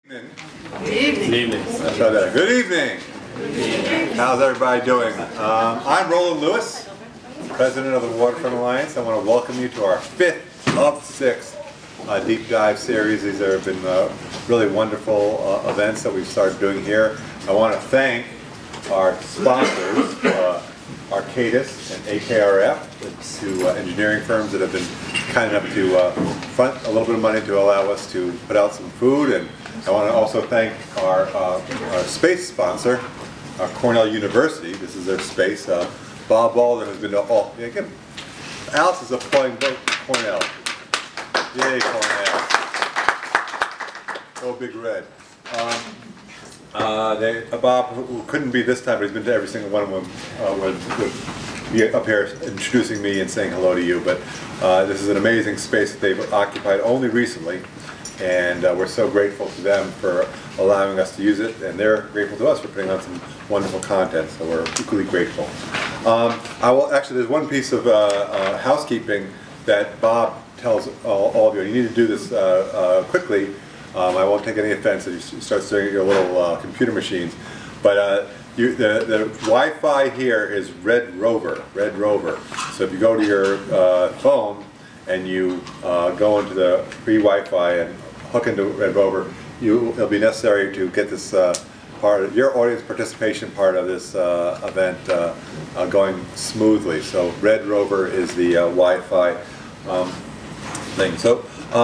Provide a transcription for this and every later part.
Good evening. Good evening. How's everybody doing? I'm Roland Lewis, President of the Waterfront Alliance. I want to welcome you to our 5th of 6 deep dive series. These have been really wonderful events that we've started doing here. I want to thank our sponsors, Arcadis and AKRF, the two engineering firms that have been kind enough to front a little bit of money to allow us to put out some food. And I want to also thank our space sponsor, Cornell University. This is their space. Bob Balder has been to all. Yeah, Alice is applauding both Cornell. Yay, Cornell. Oh, Big Red. Bob, who couldn't be this time, but he's been to every single one of them, would be up here introducing me and saying hello to you. But this is an amazing space that they've occupied only recently. And we're so grateful to them for allowing us to use it, and they're grateful to us for putting on some wonderful content, so we're equally grateful. Actually, there's one piece of housekeeping that Bob tells all of you. You need to do this quickly. I won't take any offense if you start staring at your little computer machines, but the Wi-Fi here is Red Rover. So if you go to your phone and you go into the free Wi-Fi and hook into Red Rover, it'll be necessary to get this part of your audience participation part of this event going smoothly. So Red Rover is the Wi-Fi thing. So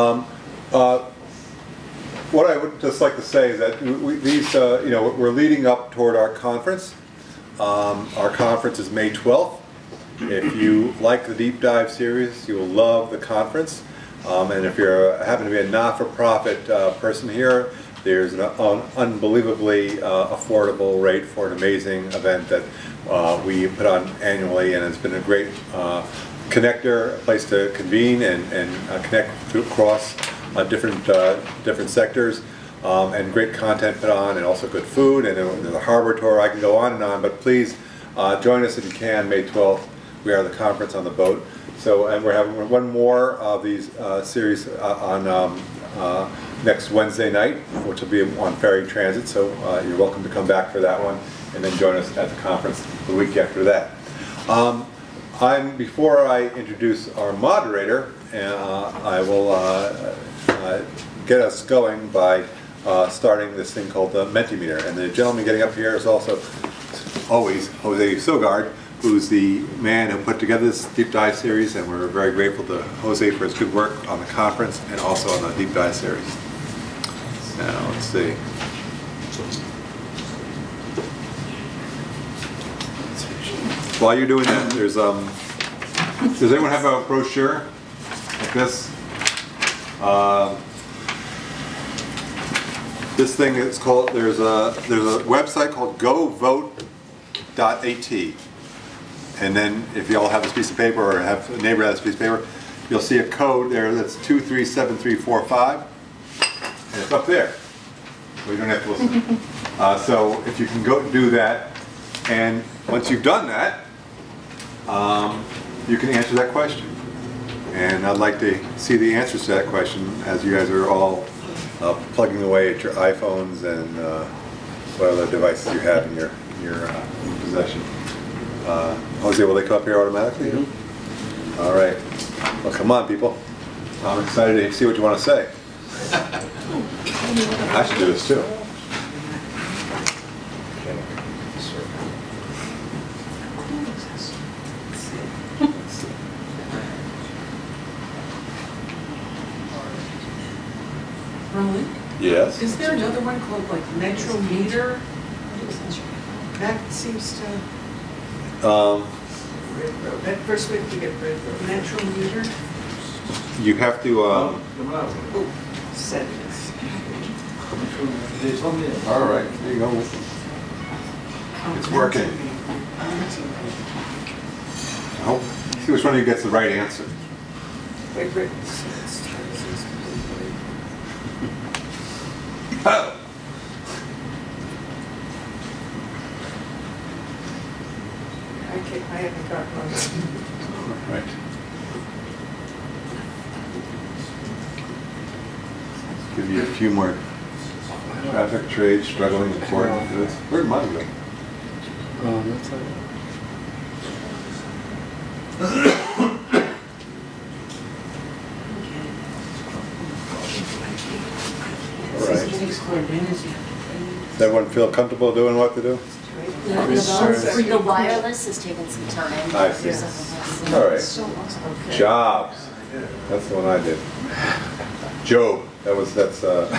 what I would just like to say is that we're leading up toward our conference. Our conference is May 12th. If you like the deep dive series, you will love the conference. And if you happen to be a not-for-profit person here, there's an unbelievably affordable rate for an amazing event that we put on annually, and it's been a great connector, a place to convene and connect across different sectors, and great content put on, and also good food, and there's a harbor tour. I can go on, but please join us if you can, May 12th. We are the conference on the boat. So, and we're having one more of these series on next Wednesday night, which will be on ferry transit. So you're welcome to come back for that one, and then join us at the conference the week after that. Before I introduce our moderator, I will get us going by starting this thing called the Mentimeter. And the gentleman getting up here is also always Jose Sogard, who's the man who put together this deep dive series, and we're very grateful to Jose for his good work on the conference and also on the deep dive series. Now, let's see. While you're doing that, does anyone have a brochure like this? This thing is called, there's a website called govote.at. And then if you all have this piece of paper or have a neighbor has this piece of paper, you'll see a code there that's 237345, and it's up there. So you don't have to listen. So if you can go do that, and once you've done that, you can answer that question. And I'd like to see the answers to that question as you guys are all plugging away at your iPhones and what other devices you have in your possession. Jose, will they come up here automatically? Mm-hmm. All right. Well, come on, people. I'm excited to see what you want to say. I should do this too. Roland? Yes? Is there another one called like Metro Meter? That seems to... that first way to get Metro Meter? You have to... Settings. All right, there you go. It's working. I hope. See which one of you gets the right answer. Wait. Oh! I haven't got one. Right. Give you a few more Traffic, trade, struggling, important. Where'd mine go? That's like All right. Does everyone feel comfortable doing what to do? The wireless has taken some time. I see. All right. Jobs. That's the one I did. Job. That's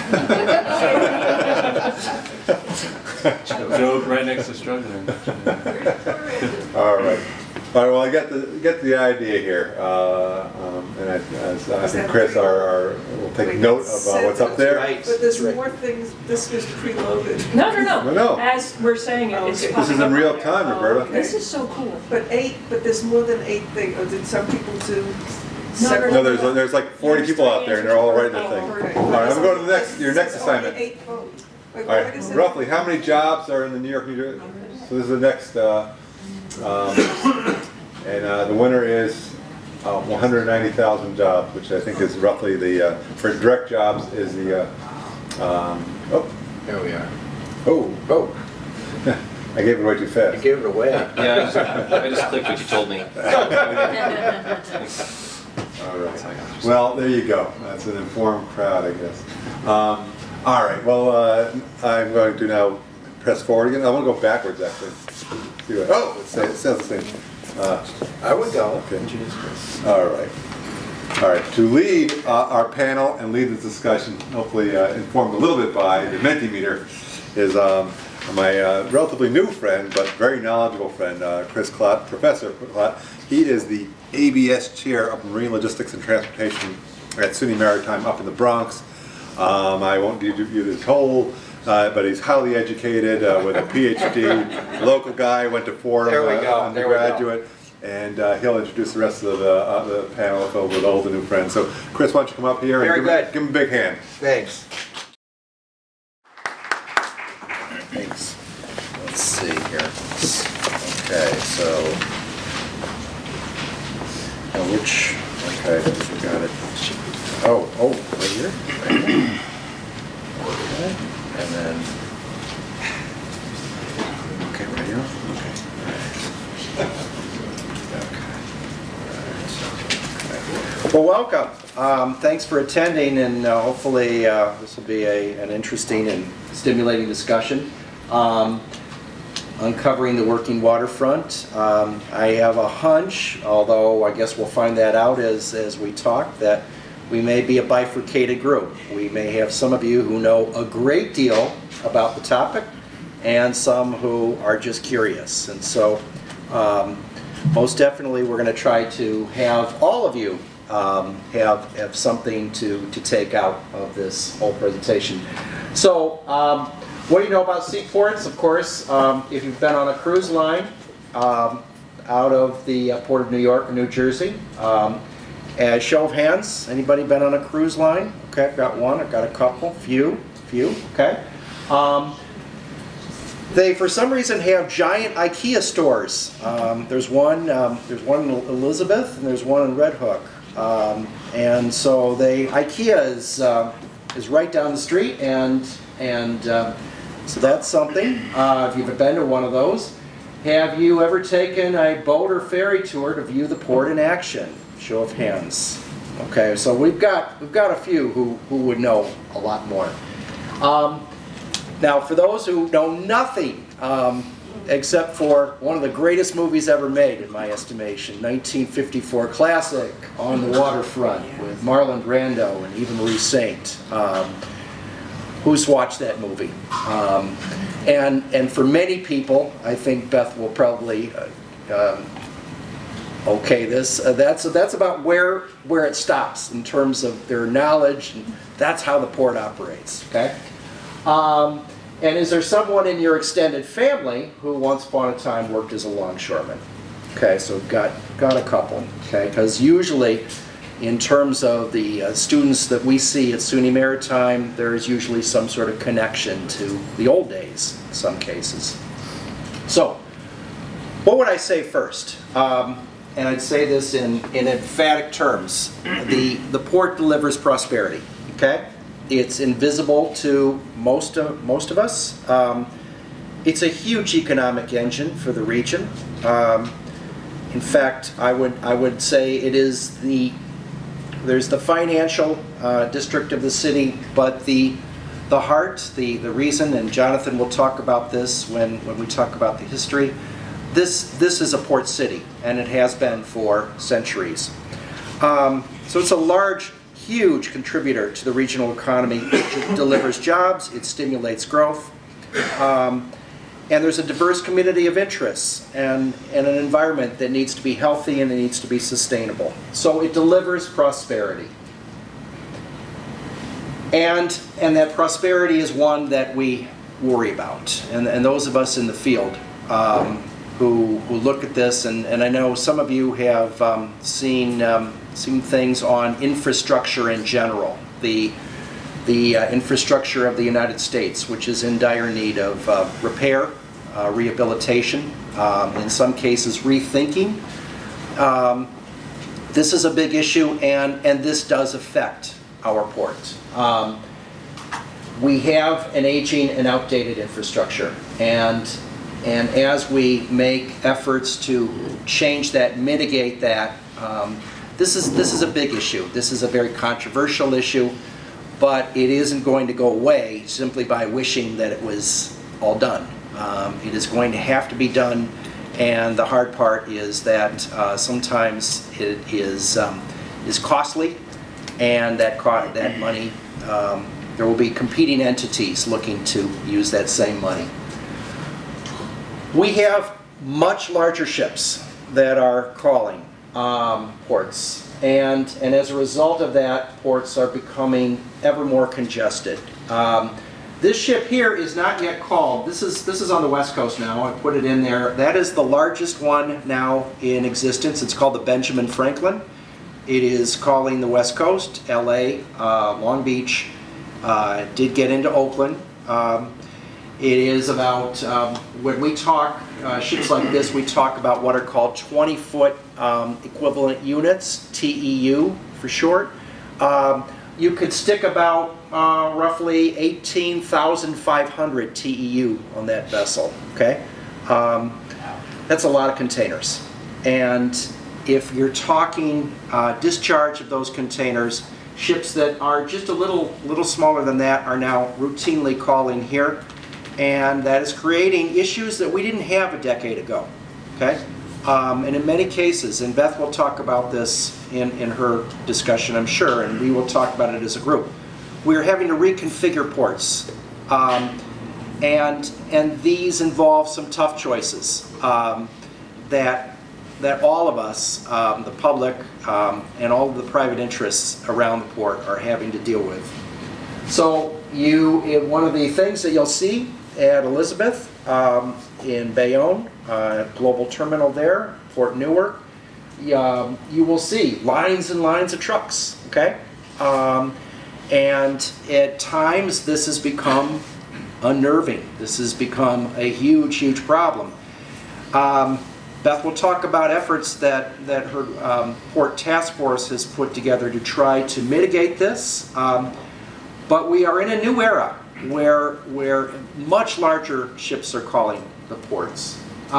Job right next to struggling. All right. All right. Well, I get the idea here, and I think Chris will take note of what's up there. But there's more things, this was preloaded. No. No. As we're saying it, it's This popping is in up. real time, Roberta. This is so cool. But there's more than 8 things, or did some people do No, several? No, there's like 40 people out there, and they're all writing their thing. All right. I'm going to your next assignment. 8 votes. Wait, All what right. is it? Roughly, how many jobs are in the New York, New Jersey? So this is the next, and the winner is 190,000 jobs, which I think is roughly the for direct jobs is the. There we are. Oh. I gave it away too You fast. gave it away. Yeah, I just clicked what you told me. All right. Well, there you go. That's an informed crowd, I guess. All right. Well, I'm going to now press forward again. I want to go backwards, actually. See what, it says the same. I would go. Okay. All right. All right. To lead our panel and lead this discussion, hopefully informed a little bit by the Mentimeter, is my relatively new friend, but very knowledgeable friend, Chris Clott, Professor Clott. He is the ABS Chair of Marine Logistics and Transportation at SUNY Maritime up in the Bronx. I won't give you this whole, but he's highly educated with a Ph.D. Local guy, went to Fordham, undergraduate, and he'll introduce the rest of the panel filled with old and new friends. So, Chris, why don't you come up here and give him a big hand. Thanks. Thanks. Let's see here. Okay, so now which? Okay, we got it. Oh, right here. Right here. Okay, and then right here. Okay. Well, welcome. Thanks for attending, and hopefully this will be an interesting and stimulating discussion. Uncovering the working waterfront. I have a hunch, although I guess we'll find that out as we talk, that we may be a bifurcated group. We may have some of you who know a great deal about the topic, and some who are just curious. And so most definitely we're going to try to have all of you have something to take out of this whole presentation. So what do you know about seaports? Of course, if you've been on a cruise line out of the Port of New York or New Jersey, as show of hands, anybody been on a cruise line? Okay, I've got one, I've got a couple, few, okay. They, for some reason, have giant IKEA stores. There's one in Elizabeth, and there's one in Red Hook. And so IKEA is right down the street, and so that's something. If you've been to one of those, have you ever taken a boat or ferry tour to view the port in action? Show of hands. Okay, so we've got a few who would know a lot more. Now, for those who know nothing except for one of the greatest movies ever made, in my estimation, 1954 classic, On the Waterfront, with Marlon Brando and Eva Marie Saint. Who's watched that movie? And for many people, I think Beth will probably okay this. That's about where it stops in terms of their knowledge, and that's how the port operates. Okay. And is there someone in your extended family who once upon a time worked as a longshoreman? Okay, so we've got a couple. Okay, because usually, in terms of the students that we see at SUNY Maritime, there is usually some sort of connection to the old days in some cases. So, what would I say first? And I'd say this in emphatic terms. The port delivers prosperity. Okay, It's invisible to most of us. It's a huge economic engine for the region. In fact, I would say it is there's the financial district of the city, but the heart, the reason, and Jonathan will talk about this when we talk about the history. This is a port city, and it has been for centuries. So it's a large, huge contributor to the regional economy. It delivers jobs, it stimulates growth, and there's a diverse community of interests and an environment that needs to be healthy and it needs to be sustainable. So it delivers prosperity. And that prosperity is one that we worry about. And those of us in the field who look at this, and I know some of you have seen things on infrastructure in general, the infrastructure of the United States, which is in dire need of repair, rehabilitation, in some cases rethinking. This is a big issue, and this does affect our port. We have an aging and outdated infrastructure, and as we make efforts to change that, mitigate that, this is a big issue. This is a very controversial issue, but it isn't going to go away simply by wishing that it was all done. It is going to have to be done, and the hard part is that sometimes it is costly, and that money, there will be competing entities looking to use that same money. We have much larger ships that are calling ports, and as a result of that, ports are becoming ever more congested. This ship here is not yet called. This is on the West Coast now. I put it in there. That is the largest one now in existence. It's called the Benjamin Franklin. It is calling the West Coast, LA, Long Beach. It did get into Oakland. It is about, when we talk ships like this, we talk about what are called 20-foot equivalent units, TEU for short. You could stick about roughly 18,500 TEU on that vessel, okay? That's a lot of containers. And if you're talking discharge of those containers, ships that are just a little smaller than that are now routinely calling here, and that is creating issues that we didn't have a decade ago, okay? And in many cases, and Beth will talk about this in her discussion, I'm sure, and we will talk about it as a group, we're having to reconfigure ports, and these involve some tough choices that all of us, the public, and all of the private interests around the port are having to deal with. So one of the things that you'll see at Elizabeth, in Bayonne, global terminal there, Port Newark, you will see lines and lines of trucks, okay? And at times this has become unnerving. This has become a huge, huge problem. Beth will talk about efforts that her port task force has put together to try to mitigate this. But we are in a new era where much larger ships are calling the ports.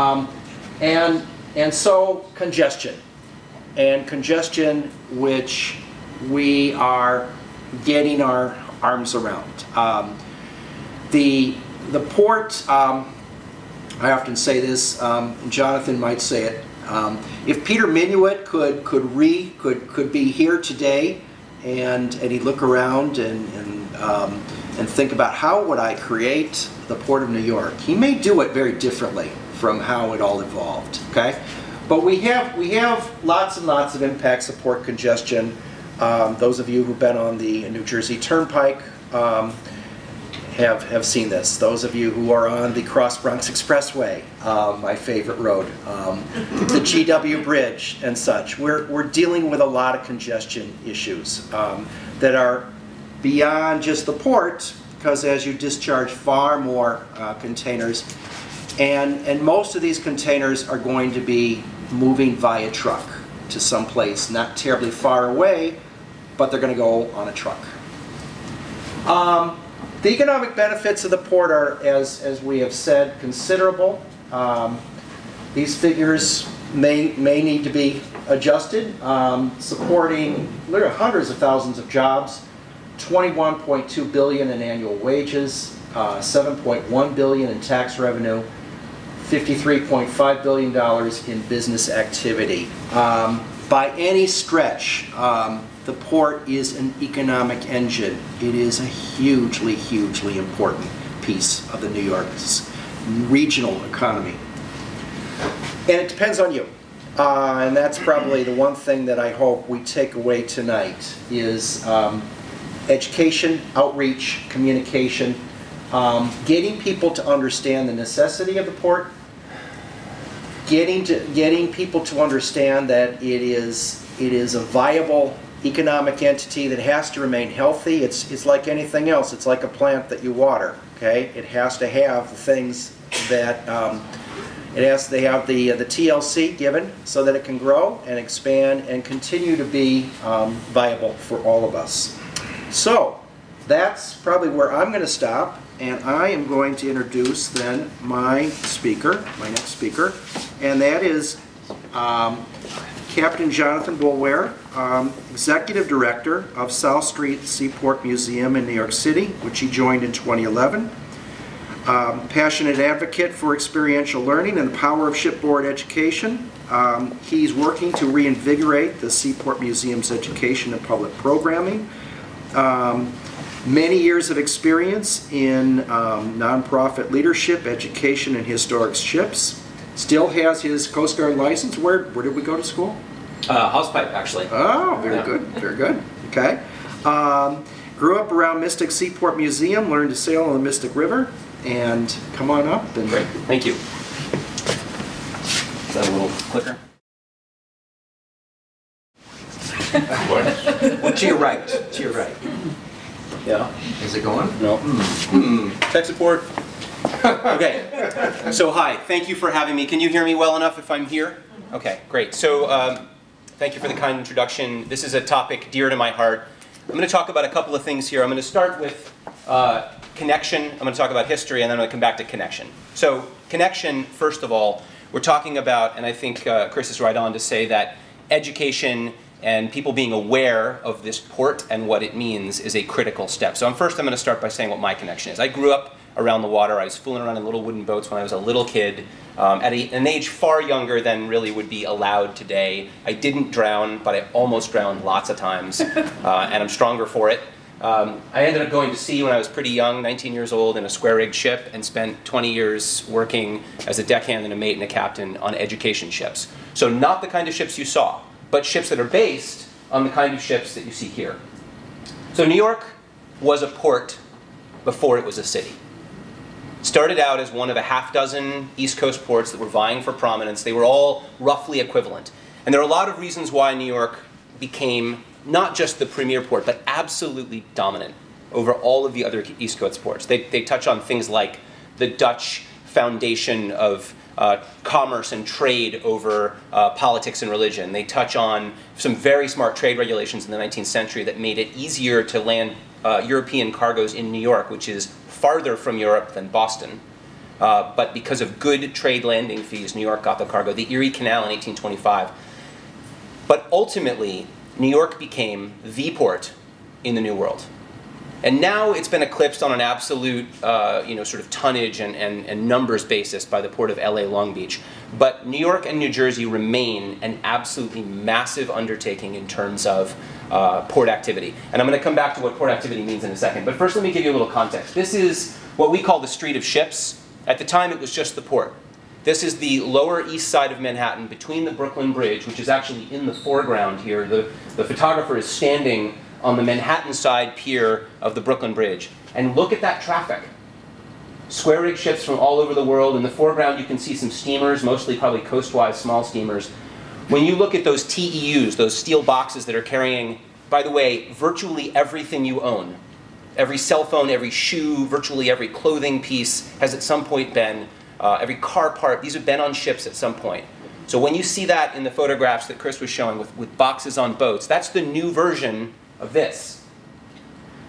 And so congestion. And congestion which we are getting our arms around. The port, I often say this, Jonathan might say it, if Peter Minuit could be here today and he'd look around and think about how would I create the Port of New York, he may do it very differently from how it all evolved, okay? But we have lots and lots of impacts of port congestion. Those of you who've been on the New Jersey Turnpike have seen this. Those of you who are on the Cross Bronx Expressway, my favorite road, the GW Bridge and such, we're dealing with a lot of congestion issues that are beyond just the port, because as you discharge far more containers, and most of these containers are going to be moving via truck to some place not terribly far away, but they're going to go on a truck. The economic benefits of the port are, as we have said, considerable. These figures may need to be adjusted, supporting literally hundreds of thousands of jobs, 21.2 billion in annual wages, 7.1 billion in tax revenue, $53.5 billion in business activity. By any stretch, the port is an economic engine. It is a hugely, hugely important piece of the New York's regional economy. And it depends on you. And that's probably the one thing that I hope we take away tonight is education, outreach, communication, getting people to understand the necessity of the port, getting people to understand that it is a viable economic entity that has to remain healthy. It's like anything else. It's like a plant that you water. Okay, it has to have the things that it has to have the TLC given so that it can grow and expand and continue to be viable for all of us. So that's probably where I'm going to stop, and I am going to introduce then my speaker, my next speaker, and that is Captain Jonathan Boulware, Executive Director of South Street Seaport Museum in New York City, which he joined in 2011. Passionate advocate for experiential learning and the power of shipboard education. He's working to reinvigorate the Seaport Museum's education and public programming. Many years of experience in nonprofit leadership, education, and historic ships. Still has his Coast Guard license. Where did we go to school? Housepipe, actually. Oh, very good, very good. Okay. Grew up around Mystic Seaport Museum, learned to sail on the Mystic River, and come on up. And Great, thank you. Is that a little clicker? Well, to your right, to your right. Yeah. Is it going? No. Tech support. Okay. So hi, thank you for having me. Can you hear me well enough if I'm here? Okay, great. So thank you for the kind introduction. This is a topic dear to my heart. I'm going to talk about a couple of things here. I'm going to start with connection. I'm going to talk about history, and then I'm going to come back to connection. So connection, first of all, we're talking about, and I think Chris is right on to say that education and people being aware of this port and what it means is a critical step. So first I'm going to start by saying what my connection is. I grew up around the water. I was fooling around in little wooden boats when I was a little kid, at an age far younger than really would be allowed today. I didn't drown, but I almost drowned lots of times, and I'm stronger for it. I ended up going to sea when I was pretty young, 19 years old, in a square-rigged ship, and spent 20 years working as a deckhand and a mate and a captain on education ships. So not the kind of ships you saw, but ships that are based on the kind of ships that you see here. So New York was a port before it was a city. Started out as one of a half-dozen East Coast ports that were vying for prominence. They were all roughly equivalent. And there are a lot of reasons why New York became not just the premier port, but absolutely dominant over all of the other East Coast ports. They touch on things like the Dutch foundation of commerce and trade over politics and religion. They touch on some very smart trade regulations in the 19th century that made it easier to land European cargoes in New York, which is farther from Europe than Boston. But because of good trade landing fees, New York got the cargo. The Erie Canal in 1825. But ultimately, New York became the port in the New World. And now it's been eclipsed on an absolute sort of tonnage and numbers basis by the port of LA Long Beach. But New York and New Jersey remain an absolutely massive undertaking in terms of port activity. And I'm going to come back to what port activity means in a second. But first let me give you a little context. This is what we call the Street of Ships. At the time it was just the port. This is the lower east side of Manhattan between the Brooklyn Bridge, which is actually in the foreground here. The photographer is standing on the Manhattan side pier of the Brooklyn Bridge. And look at that traffic. Square rig ships from all over the world. In the foreground you can see some steamers, mostly probably coastwise small steamers. When you look at those TEUs, those steel boxes that are carrying, by the way, virtually everything you own, every cell phone, every shoe, virtually every clothing piece has at some point been, every car part, these have been on ships at some point. So when you see that in the photographs that Chris was showing with boxes on boats, that's the new version of this.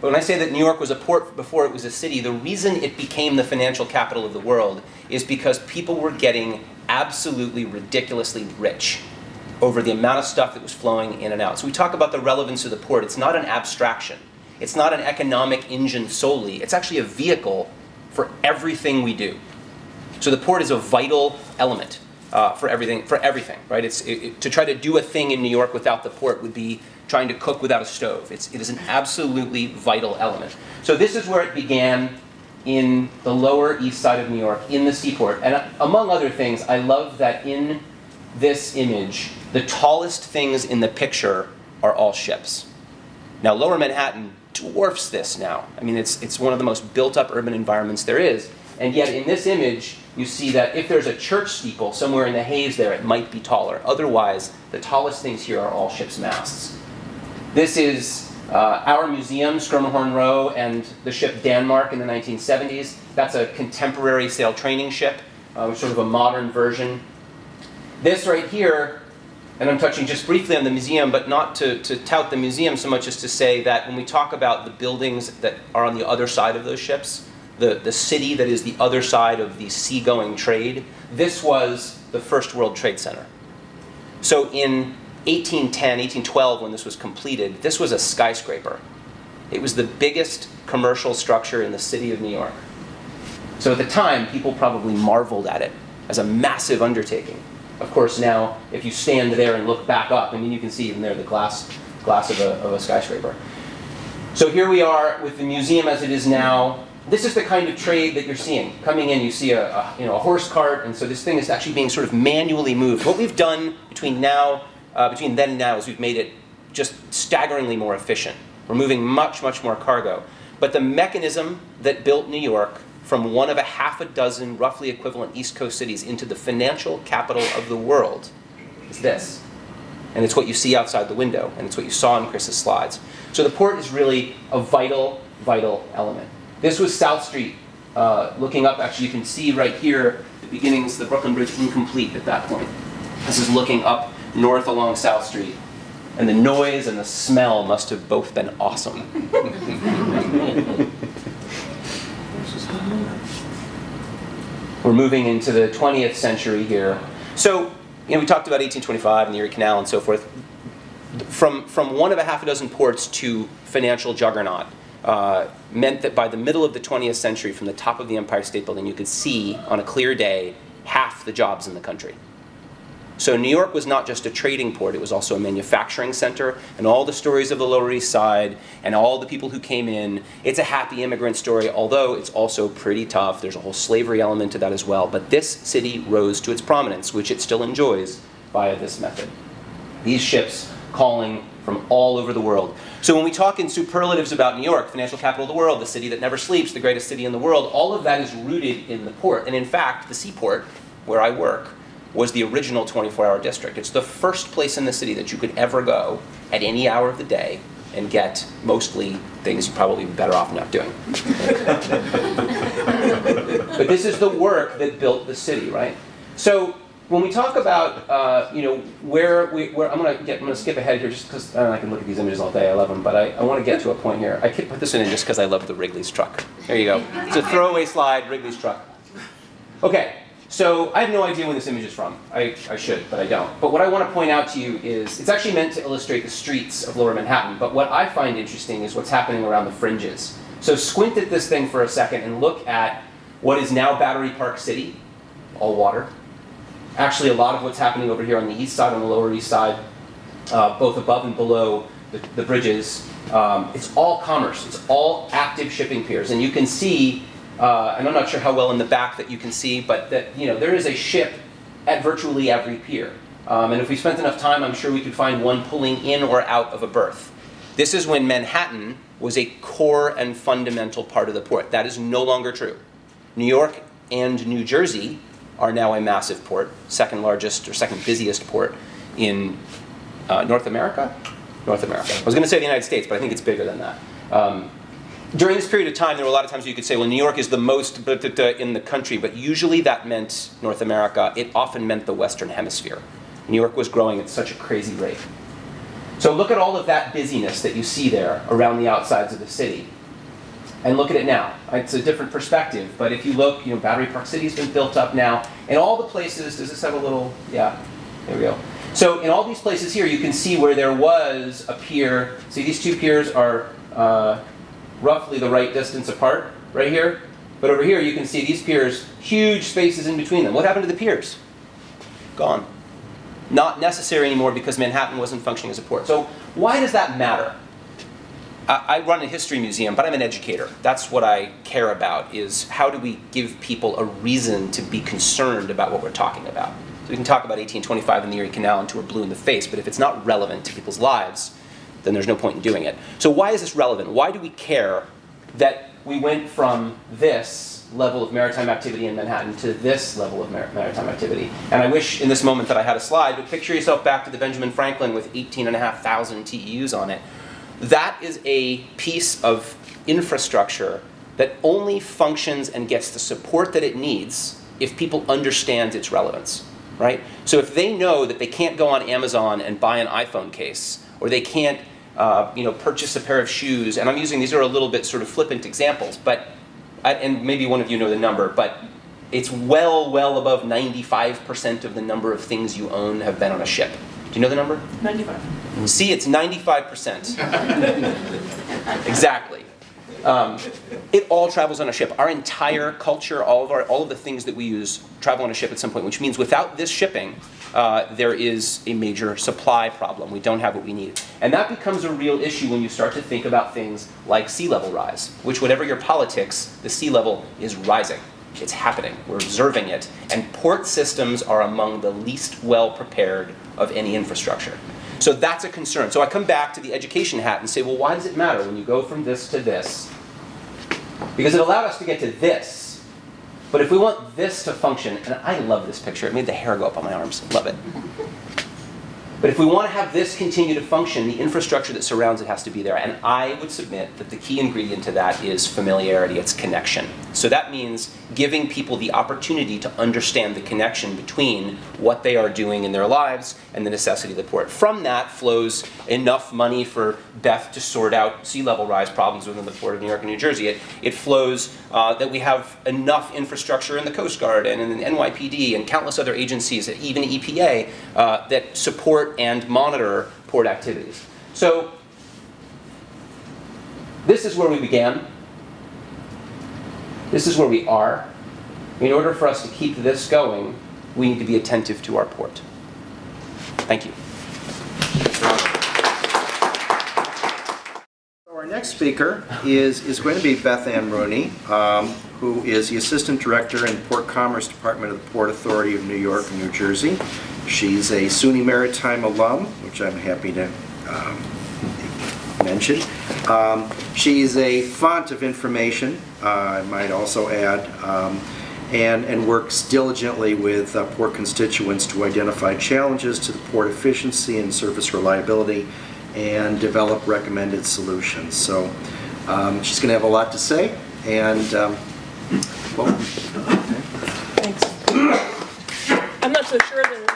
when I say that New York was a port before it was a city, the reason it became the financial capital of the world is because people were getting absolutely ridiculously rich over the amount of stuff that was flowing in and out. So we talk about the relevance of the port. It's not an abstraction. It's not an economic engine solely. It's actually a vehicle for everything we do. So the port is a vital element for everything, right? To try to do a thing in New York without the port would be trying to cook without a stove. It is an absolutely vital element. So this is where it began in the lower east side of New York, in the Seaport. And among other things, I love that in this image, the tallest things in the picture are all ships. Now, Lower Manhattan dwarfs this now. I mean, it's one of the most built-up urban environments there is. And yet, in this image, you see that if there's a church steeple somewhere in the haze there, it might be taller. Otherwise, the tallest things here are all ships' masts. This is our museum, Schermerhorn Row, and the ship Danmark in the 1970s. That's a contemporary sail training ship, sort of a modern version. This right here, and I'm touching just briefly on the museum, but not to tout the museum so much as to say that when we talk about the buildings that are on the other side of those ships, the city that is the other side of the seagoing trade, this was the first World Trade Center. So in 1810, 1812, when this was completed, this was a skyscraper. It was the biggest commercial structure in the city of New York. So at the time, people probably marveled at it as a massive undertaking. Of course, now, if you stand there and look back up, I mean, you can see even there the glass of a skyscraper. So here we are with the museum as it is now. This is the kind of trade that you're seeing. Coming in, you see a horse cart, and so this thing is actually being sort of manually moved. What we've done between then and now is we've made it just staggeringly more efficient. We're moving much, much more cargo. But the mechanism that built New York from one of a half a dozen roughly equivalent East Coast cities into the financial capital of the world is this. And it's what you see outside the window, and it's what you saw in Chris's slides. So the port is really a vital, vital element. This was South Street. Looking up, actually, you can see right here the beginnings, the Brooklyn Bridge incomplete at that point. This is looking up north along South Street. And the noise and the smell must have both been awesome. We're moving into the 20th century here. So, we talked about 1825 and the Erie Canal and so forth. From one of a half a dozen ports to financial juggernaut meant that by the middle of the 20th century, from the top of the Empire State Building, you could see on a clear day half the jobs in the country. So New York was not just a trading port, it was also a manufacturing center, and all the stories of the Lower East Side and all the people who came in, it's a happy immigrant story, although it's also pretty tough. There's a whole slavery element to that as well. But this city rose to its prominence, which it still enjoys via this method. These ships calling from all over the world. So when we talk in superlatives about New York, financial capital of the world, the city that never sleeps, the greatest city in the world, all of that is rooted in the port. And in fact, the Seaport, where I work, was the original 24-hour district. It's the first place in the city that you could ever go at any hour of the day and get mostly things you're probably better off not doing. But this is the work that built the city, right? So when we talk about, where I'm gonna skip ahead here just because I can look at these images all day. I love them, but I want to get to a point here. I could put this in just because I love the Wrigley's truck. There you go. It's a throwaway slide, Wrigley's truck. Okay. So I have no idea when this image is from. I should, but I don't. But what I want to point out to you is, it's actually meant to illustrate the streets of Lower Manhattan, but what I find interesting is what's happening around the fringes. So squint at this thing for a second and look at what is now Battery Park City, all water. Actually, a lot of what's happening over here on the east side, on the Lower East Side, both above and below the bridges, it's all commerce. It's all active shipping piers. And you can see, and I'm not sure how well in the back that you can see, but that there is a ship at virtually every pier. And if we spent enough time, I'm sure we could find one pulling in or out of a berth. This is when Manhattan was a core and fundamental part of the port. That is no longer true. New York and New Jersey are now a massive port, second largest or second busiest port in North America? North America. I was going to say the United States, but I think it's bigger than that. During this period of time, there were a lot of times where you could say, well, New York is the most in the country, but usually that meant North America. It often meant the Western Hemisphere. New York was growing at such a crazy rate. So look at all of that busyness that you see there around the outsides of the city. and look at it now. It's a different perspective, but if you look, Battery Park City's been built up now. In all the places, does this have a little, yeah, there we go. So in all these places here, you can see where there was a pier. See, these two piers are roughly the right distance apart, right here. But over here, you can see these piers, huge spaces in between them. What happened to the piers? Gone. Not necessary anymore because Manhattan wasn't functioning as a port. So why does that matter? I run a history museum, but I'm an educator. That's what I care about, is how do we give people a reason to be concerned about what we're talking about. So we can talk about 1825 and the Erie Canal until we're blue in the face, but if it's not relevant to people's lives, then there's no point in doing it. So why is this relevant? Why do we care that we went from this level of maritime activity in Manhattan to this level of maritime activity? And I wish in this moment that I had a slide, but picture yourself back to the Benjamin Franklin with 18,500 TEUs on it. That is a piece of infrastructure that only functions and gets the support that it needs if people understand its relevance, right? So if they know that they can't go on Amazon and buy an iPhone case, or they can't purchase a pair of shoes, and I'm using, these are a little bit sort of flippant examples, but, and maybe one of you know the number, but it's well above 95% of the number of things you own have been on a ship. Do you know the number? 95. See, it's 95%. Exactly. It all travels on a ship. Our entire culture, all of the things that we use travel on a ship at some point, which means without this shipping, there is a major supply problem. We don't have what we need. And that becomes a real issue when you start to think about things like sea level rise, which whatever your politics, the sea level is rising. It's happening. We're observing it. And port systems are among the least well prepared of any infrastructure. So that's a concern. So I come back to the education hat and say, well, why does it matter when you go from this to this? Because it allowed us to get to this. But if we want this to function, and I love this picture. It made the hair go up on my arms. Love it. But if we want to have this continue to function, the infrastructure that surrounds it has to be there. And I would submit that the key ingredient to that is familiarity, it's connection. So that means giving people the opportunity to understand the connection between what they are doing in their lives and the necessity of the port. From that flows enough money for Beth to sort out sea level rise problems within the Port of New York and New Jersey. It flows that we have enough infrastructure in the Coast Guard and in the NYPD and countless other agencies, even EPA, that support and monitor port activities. So this is where we began. This is where we are. In order for us to keep this going, we need to be attentive to our port. Thank you. Our next speaker is going to be Bethann Rooney, who is the Assistant Director in the Port Commerce Department of the Port Authority of New York and New Jersey. She's a SUNY Maritime alum, which I'm happy to mention. She's a font of information, I might also add, and works diligently with port constituents to identify challenges to the port efficiency and service reliability and develop recommended solutions. So she's going to have a lot to say, and well, Thanks. I'm not so sure that...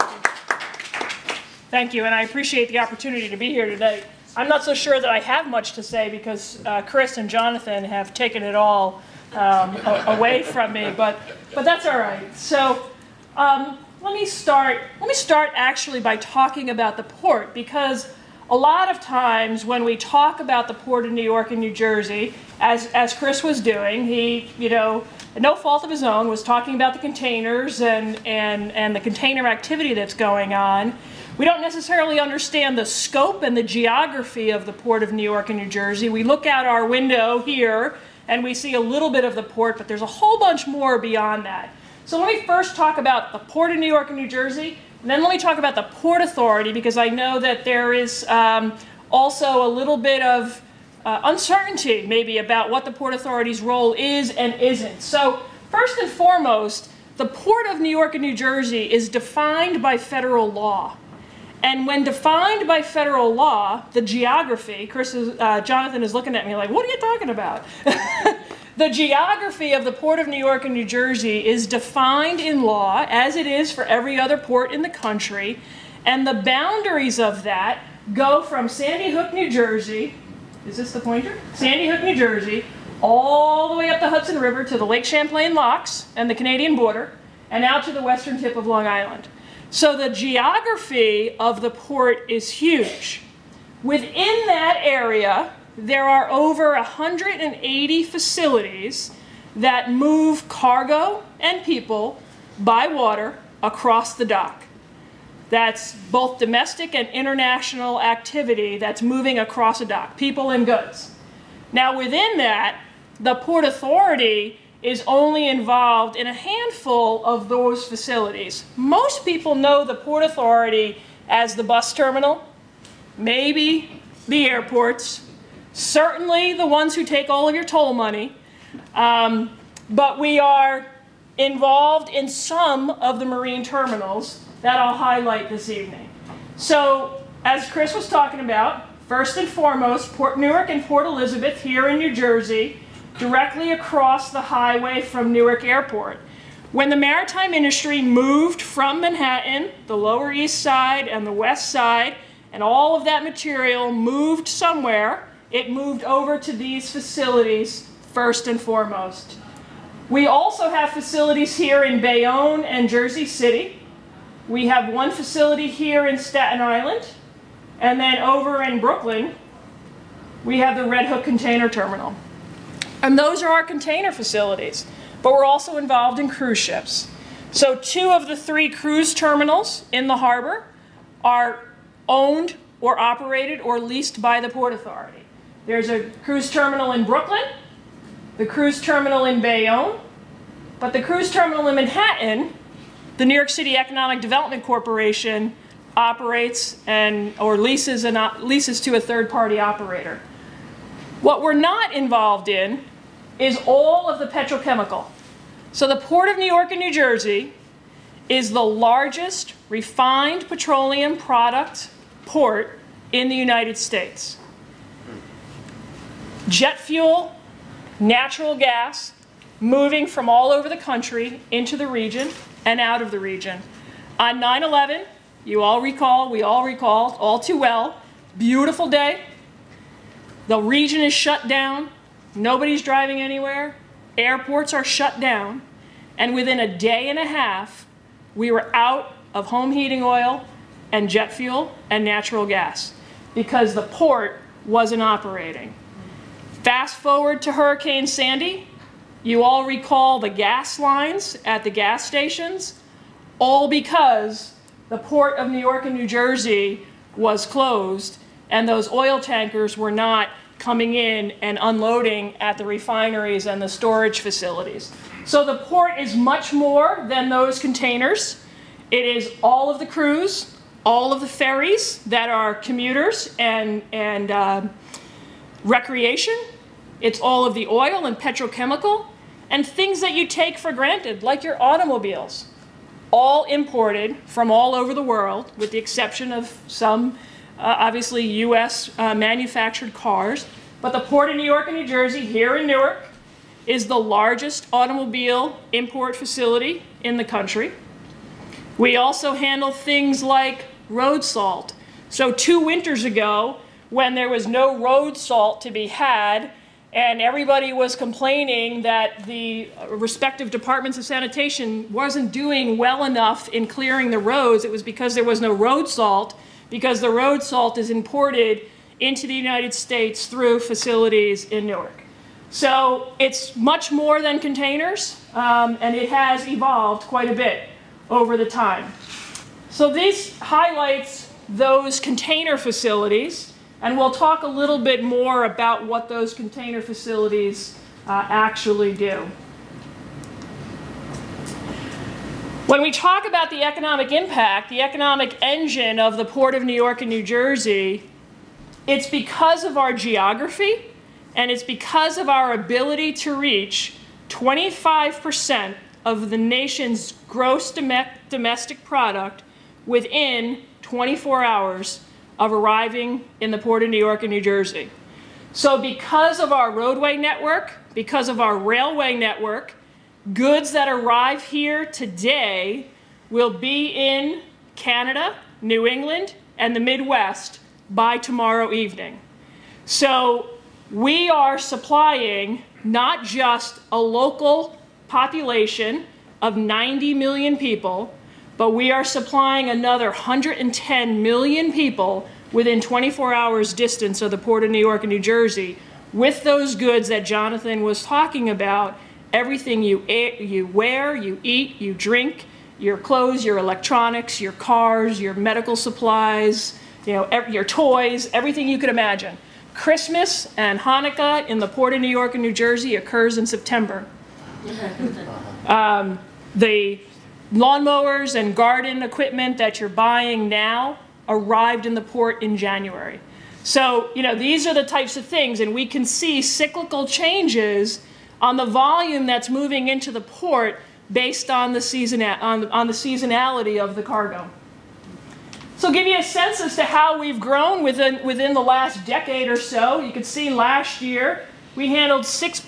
Thank you, and I appreciate the opportunity to be here today. I'm not so sure that I have much to say because Chris and Jonathan have taken it all away from me, but that's all right. So let me start actually by talking about the port, because a lot of times when we talk about the Port of New York and New Jersey, as Chris was doing, he, no fault of his own, was talking about the containers and the container activity that's going on. We don't necessarily understand the scope and the geography of the Port of New York and New Jersey. We look out our window here and we see a little bit of the port, but there's a whole bunch more beyond that. So let me first talk about the Port of New York and New Jersey, and then let me talk about the Port Authority, because I know that there is also a little bit of uncertainty maybe about what the Port Authority's role is and isn't. So first and foremost, the Port of New York and New Jersey is defined by federal law. And when defined by federal law, the geography, Jonathan is looking at me like, what are you talking about? The geography of the Port of New York and New Jersey is defined in law, as it is for every other port in the country, and the boundaries of that go from Sandy Hook, New Jersey, is this the pointer? Sandy Hook, New Jersey, all the way up the Hudson River to the Lake Champlain locks and the Canadian border, and out to the western tip of Long Island. So the geography of the port is huge. Within that area, there are over 180 facilities that move cargo and people by water across the dock. That's both domestic and international activity that's moving across a dock, people and goods. Now within that, the Port Authority is only involved in a handful of those facilities. Most people know the Port Authority as the bus terminal, maybe the airports, certainly the ones who take all of your toll money, but we are involved in some of the marine terminals that I'll highlight this evening. So, as Chris was talking about, first and foremost, Port Newark and Port Elizabeth here in New Jersey, directly across the highway from Newark Airport. When the maritime industry moved from Manhattan, the Lower East Side and the West Side, and all of that material moved somewhere, it moved over to these facilities first and foremost. We also have facilities here in Bayonne and Jersey City. We have one facility here in Staten Island, and then over in Brooklyn, we have the Red Hook Container Terminal. And those are our container facilities, but we're also involved in cruise ships. So 2 of the 3 cruise terminals in the harbor are owned or operated or leased by the Port Authority. There's a cruise terminal in Brooklyn, the cruise terminal in Bayonne, but the cruise terminal in Manhattan, the New York City Economic Development Corporation operates or leases to a third-party operator. What we're not involved in is all of the petrochemical. So the Port of New York and New Jersey is the largest refined petroleum product port in the United States. Jet fuel, natural gas, moving from all over the country into the region and out of the region. On 9/11, you all recall, we all recall all too well, beautiful day. The region is shut down. Nobody's driving anywhere. Airports are shut down. And within a day and a half, we were out of home heating oil and jet fuel and natural gas because the port wasn't operating. Fast forward to Hurricane Sandy. You all recall the gas lines at the gas stations, all because the Port of New York and New Jersey was closed and those oil tankers were not coming in and unloading at the refineries and the storage facilities. So the port is much more than those containers. It is all of the crews, all of the ferries that are commuters and recreation. It's all of the oil and petrochemical and things that you take for granted, like your automobiles, all imported from all over the world, with the exception of some obviously US manufactured cars. But the Port of New York and New Jersey here in Newark is the largest automobile import facility in the country. We also handle things like road salt. So 2 winters ago, when there was no road salt to be had, and everybody was complaining that the respective departments of sanitation wasn't doing well enough in clearing the roads, it was because there was no road salt, because the road salt is imported into the United States through facilities in Newark. So it's much more than containers, and it has evolved quite a bit over the time. So this highlights those container facilities, and we'll talk a little bit more about what those container facilities actually do. When we talk about the economic impact, the economic engine of the Port of New York and New Jersey, it's because of our geography, and it's because of our ability to reach 25% of the nation's gross domestic product within 24 hours of arriving in the Port of New York and New Jersey. So because of our roadway network, because of our railway network, goods that arrive here today will be in Canada, New England, and the Midwest by tomorrow evening. So we are supplying not just a local population of 90 million people, but we are supplying another 110 million people within 24 hours distance of the Port of New York and New Jersey with those goods that Jonathan was talking about. Everything you wear, you eat, you drink, your clothes, your electronics, your cars, your medical supplies, your toys, everything you could imagine. Christmas and Hanukkah in the Port of New York and New Jersey occurs in September. The lawnmowers and garden equipment that you're buying now arrived in the port in January. So, these are the types of things, and we can see cyclical changes on the volume that's moving into the port based on the seasonality of the cargo. So, give you a sense as to how we've grown within the last decade or so. You can see last year we handled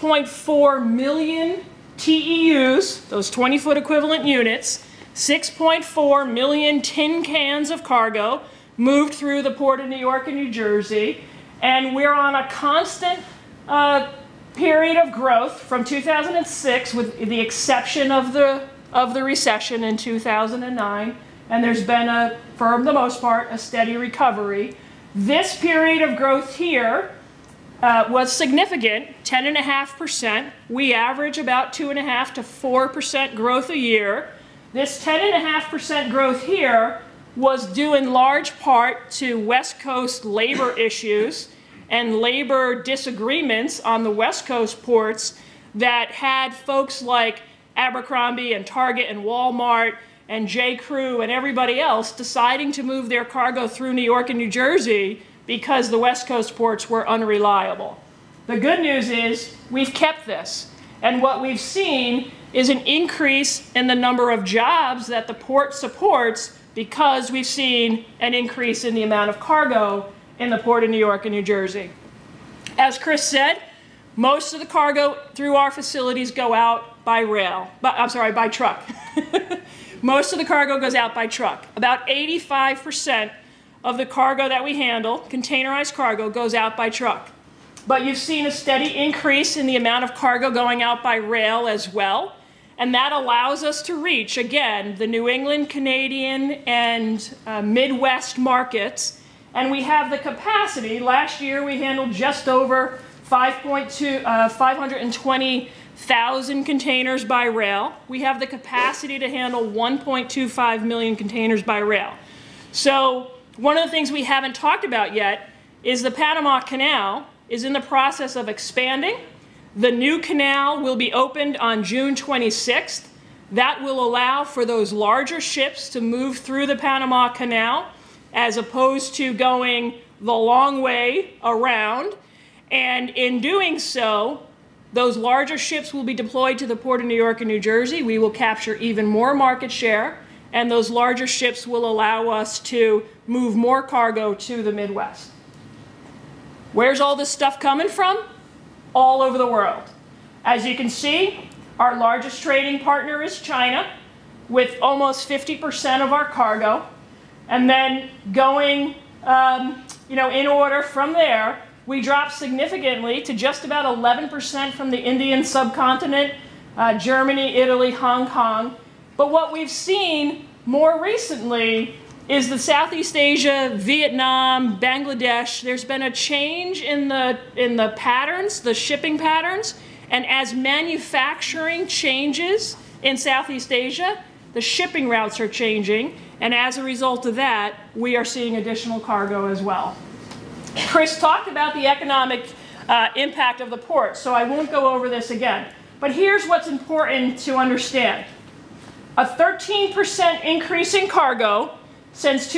6.4 million TEUs, those 20-foot equivalent units, 6.4 million tin cans of cargo moved through the Port of New York and New Jersey, and we're on a constant period of growth from 2006, with the exception of the recession in 2009, and there's been for the most part, a steady recovery. This period of growth here was significant, 10.5%. We average about 2.5% to 4% growth a year. This 10.5% growth here was due in large part to West Coast labor issues and labor disagreements on the West Coast ports that had folks like Abercrombie and Target and Walmart and J.Crew and everybody else deciding to move their cargo through New York and New Jersey because the West Coast ports were unreliable. The good news is we've kept this, and what we've seen is an increase in the number of jobs that the port supports because we've seen an increase in the amount of cargo in the Port of New York and New Jersey. As Chris said, most of the cargo through our facilities go out by by truck. Most of the cargo goes out by truck. About 85% of the cargo that we handle, containerized cargo, goes out by truck. But you've seen a steady increase in the amount of cargo going out by rail as well. And that allows us to reach, again, the New England, Canadian, and Midwest markets. And we have the capacity. Last year we handled just over 520,000 containers by rail. We have the capacity to handle 1.25 million containers by rail. So one of the things we haven't talked about yet is the Panama Canal is in the process of expanding. The new canal will be opened on June 26th. That will allow for those larger ships to move through the Panama Canal as opposed to going the long way around. And in doing so, those larger ships will be deployed to the Port of New York and New Jersey. We will capture even more market share, and those larger ships will allow us to move more cargo to the Midwest. Where's all this stuff coming from? All over the world. As you can see, our largest trading partner is China, with almost 50% of our cargo. And then going, in order from there, we dropped significantly to just about 11% from the Indian subcontinent, Germany, Italy, Hong Kong. But what we've seen more recently is the Southeast Asia, Vietnam, Bangladesh. There's been a change in the patterns, the shipping patterns, and as manufacturing changes in Southeast Asia, the shipping routes are changing, and as a result of that, we are seeing additional cargo as well. Chris talked about the economic impact of the port, so I won't go over this again. But here's what's important to understand. A 13% increase in cargo since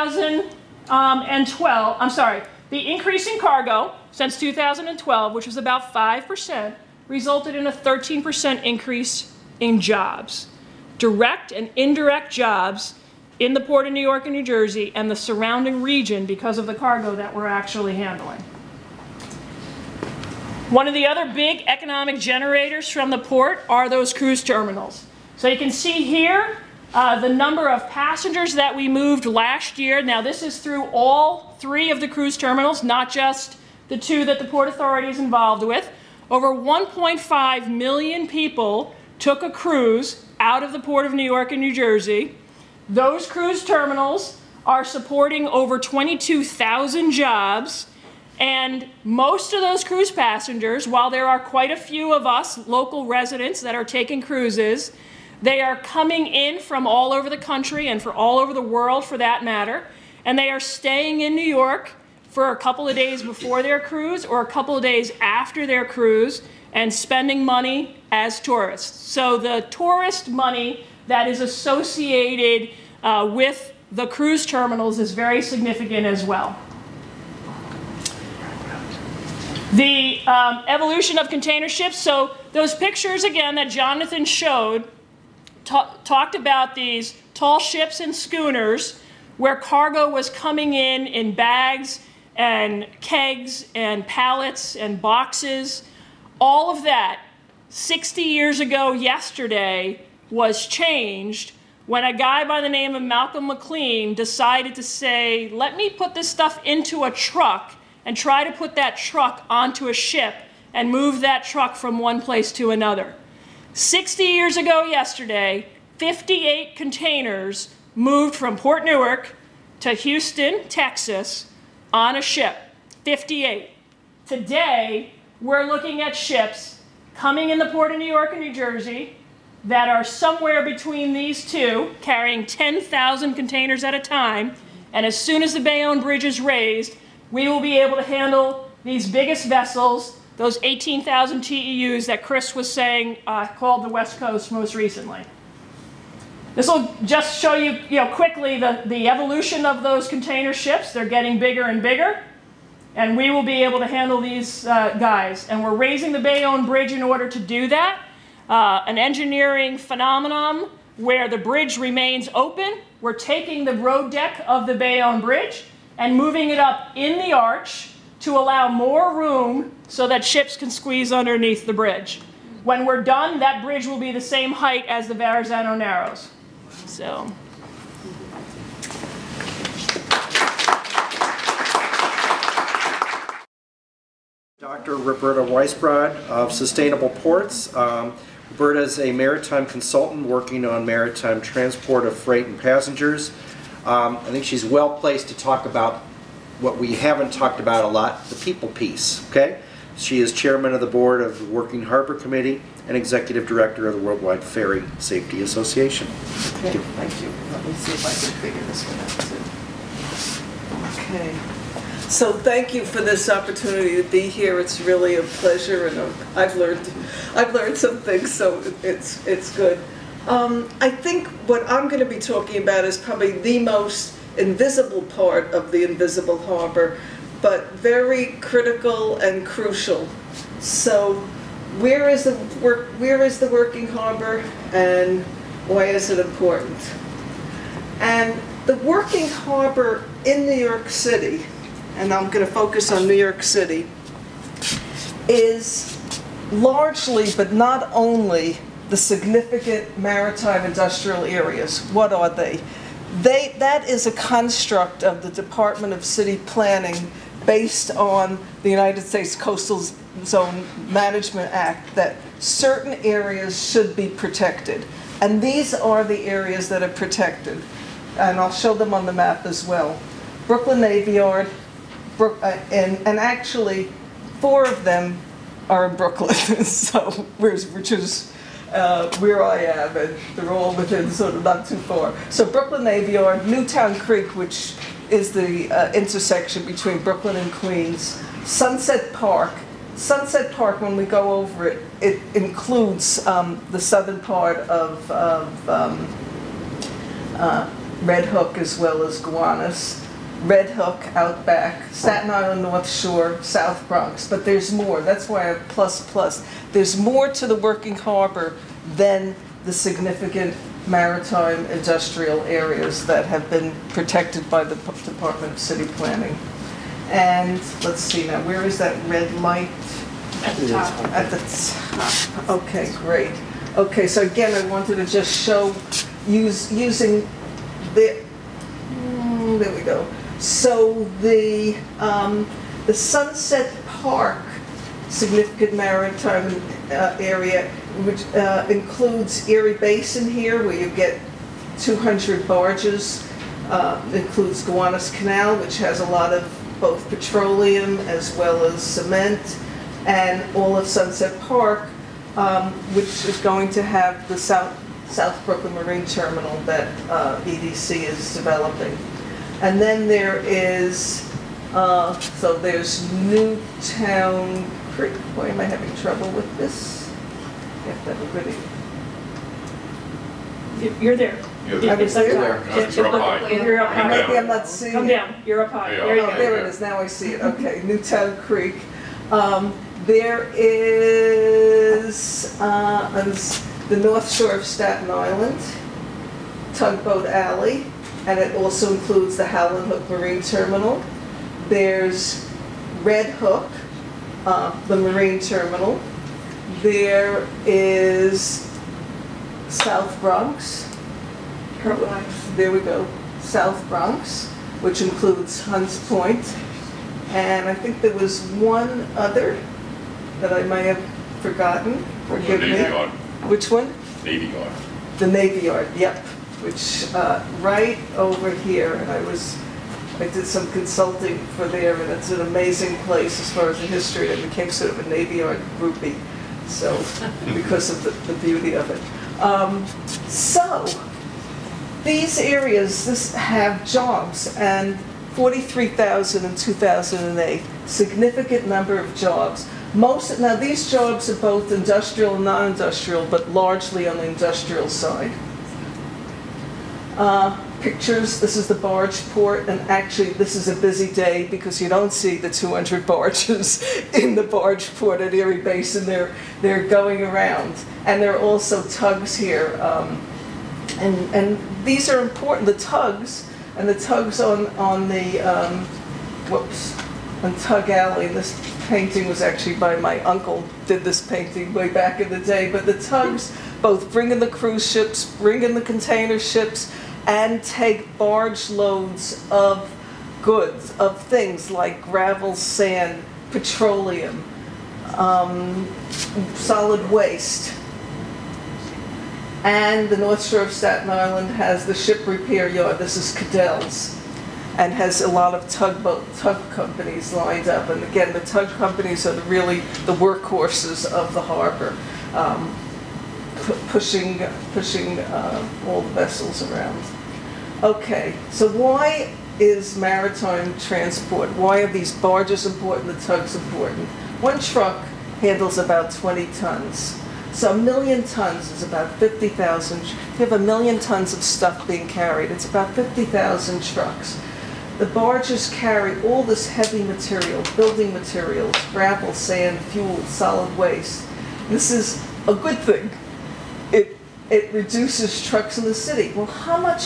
2012, the increase in cargo since 2012, which was about 5%, resulted in a 13% increase in jobs. Direct and indirect jobs in the Port of New York and New Jersey and the surrounding region because of the cargo that we're actually handling. One of the other big economic generators from the port are those cruise terminals. So you can see here the number of passengers that we moved last year. Now this is through all 3 of the cruise terminals, not just the two that the Port Authority is involved with. Over 1.5 million people took a cruise out of the Port of New York and New Jersey. Those cruise terminals are supporting over 22,000 jobs, and most of those cruise passengers, while there are quite a few of us local residents that are taking cruises, they are coming in from all over the country and for all over the world for that matter, and they are staying in New York for a couple of days before their cruise or a couple of days after their cruise and spending money as tourists. So the tourist money that is associated with the cruise terminals is very significant as well. The evolution of container ships, so those pictures again that Jonathan showed talked about these tall ships and schooners where cargo was coming in bags and kegs and pallets and boxes. All of that 60 years ago yesterday was changed when a guy by the name of Malcolm McLean decided to say, let me put this stuff into a truck and try to put that truck onto a ship and move that truck from one place to another. 60 years ago yesterday, 58 containers moved from Port Newark to Houston, Texas on a ship. 58. Today, we're looking at ships coming in the Port of New York and New Jersey that are somewhere between these two, carrying 10,000 containers at a time, and as soon as the Bayonne Bridge is raised, we will be able to handle these biggest vessels, those 18,000 TEUs that Chris was saying called the West Coast most recently. This will just show you, quickly the evolution of those container ships. They're getting bigger and bigger, and we will be able to handle these guys. And we're raising the Bayonne Bridge in order to do that. An engineering phenomenon where the bridge remains open. We're taking the road deck of the Bayonne Bridge and moving it up in the arch to allow more room so that ships can squeeze underneath the bridge. When we're done, that bridge will be the same height as the Verrazano Narrows. So. Dr. Roberta Weisbrod of Sustainable Ports. Roberta is a maritime consultant working on maritime transport of freight and passengers. I think she's well placed to talk about what we haven't talked about a lot, the people piece, okay? She is chairman of the board of the Working Harbor Committee and executive director of the Worldwide Ferry Safety Association. Okay, thank you. Let me see if I can figure this one out too. Okay. So thank you for this opportunity to be here. It's really a pleasure, and I've learned some things, so it's good. I think what I'm going to be talking about is probably the most invisible part of the invisible harbor, but very critical and crucial. So where is the working harbor, and why is it important? And the working harbor in New York City, and I'm going to focus on New York City, is largely, but not only, the significant maritime industrial areas. What are they? That is a construct of the Department of City Planning based on the United States Coastal Zone Management Act, that certain areas should be protected. And these are the areas that are protected. And I'll show them on the map as well. Brooklyn Navy Yard, and actually 4 of them are in Brooklyn, so which is where I am, and they're all within sort of not too far. So Brooklyn Navy Yard, Newtown Creek, which is the intersection between Brooklyn and Queens, Sunset Park. Sunset Park, when we go over it, it includes the southern part of Red Hook as well as Gowanus. Red Hook, Outback, Staten Island, North Shore, South Bronx, but there's more. That's why I have ++. There's more to the working harbor than the significant maritime industrial areas that have been protected by the Department of City Planning. And let's see now, where is that red light? At the top. At the top. Okay, great. Okay, so again, I wanted to just show using the, there we go. So the The Sunset Park significant maritime area, which includes Erie Basin here, where you get 200 barges. Includes Gowanus Canal, which has a lot of both petroleum as well as cement, and all of Sunset Park, which is going to have the South Brooklyn Marine Terminal that EDC is developing. And then there is, so there's Newtown Creek. Why am I having trouble with this? You have to have a good. You're there. I was there. You're up high. You're up high. Maybe I'm not seeing Come it. down. You're up high. There you There are. you Oh, go. there it is, now I see it, okay, Newtown Creek. There is on the north shore of Staten Island, Tugboat Alley, and it also includes the Howland Hook Marine Terminal. There's Red Hook, the Marine Terminal. There is South Bronx. There we go, South Bronx, which includes Hunts Point. And I think there was one other that I might have forgotten. Forgive me. Navy Yard. Which one? Navy Yard. The Navy Yard, yep. Which, right over here, and I did some consulting for there, and it's an amazing place as far as the history. It became sort of a Navy Yard groupie, so, because of the beauty of it. So, these areas have jobs, and 43,000 in 2008, significant number of jobs. Now these jobs are both industrial and non-industrial, but largely on the industrial side. Pictures, this is the barge port, and actually this is a busy day because you don't see the 200 barges in the barge port at Erie Basin. They're going around, and there are also tugs here. And these are important, the tugs, and the tugs on the, on Tug Alley. This painting was actually by my uncle, did this painting way back in the day, but the tugs both bring in the cruise ships, bring in the container ships, and take barge loads of goods, of things like gravel, sand, petroleum, solid waste. And the North Shore of Staten Island has the ship repair yard. This is Cadell's, and has a lot of tug companies lined up. And again, the tug companies are really the workhorses of the harbor, pushing all the vessels around. Okay, so why is maritime transport? Why are these barges important, the tugs important? One truck handles about 20 tons. So 1 million tons is about 50,000. If you have 1 million tons of stuff being carried, it's about 50,000 trucks. The barges carry all this heavy material, building materials, gravel, sand, fuel, solid waste. This is a good thing. It reduces trucks in the city. Well, how much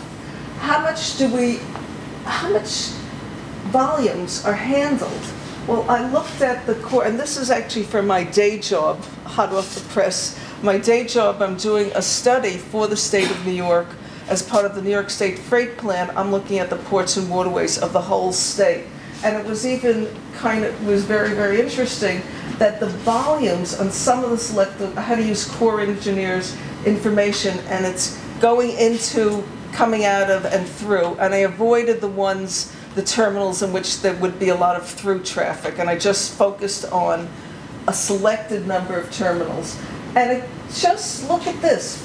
volumes are handled? Well, I looked at the core, and this is actually for my day job, hot off the press. My day job, I'm doing a study for the state of New York as part of the New York State Freight Plan. I'm looking at the ports and waterways of the whole state. And it was even was very, very interesting that the volumes on some of the selected, I had to use Corps engineers information, and it's going into, coming out of, and through. And I avoided the terminals in which there would be a lot of through traffic, and I just focused on a selected number of terminals. And just look at this,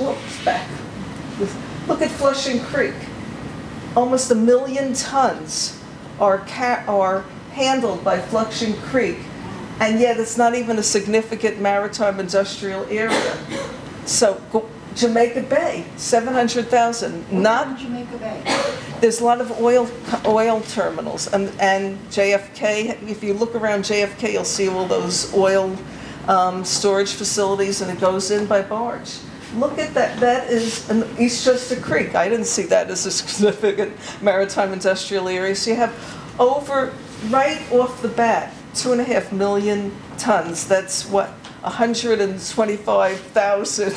look at Flushing Creek. Almost 1 million tons are handled by Flushing Creek, and yet it's not even a significant maritime industrial area. So Jamaica Bay, 700,000, not Jamaica Bay. There's a lot of oil terminals, and JFK, if you look around JFK, you'll see all those oil storage facilities, and it goes in by barge. Look at that, that is an Eastchester Creek. I didn't see that as a significant maritime industrial area. So you have right off the bat, 2.5 million tons. That's what, 125,000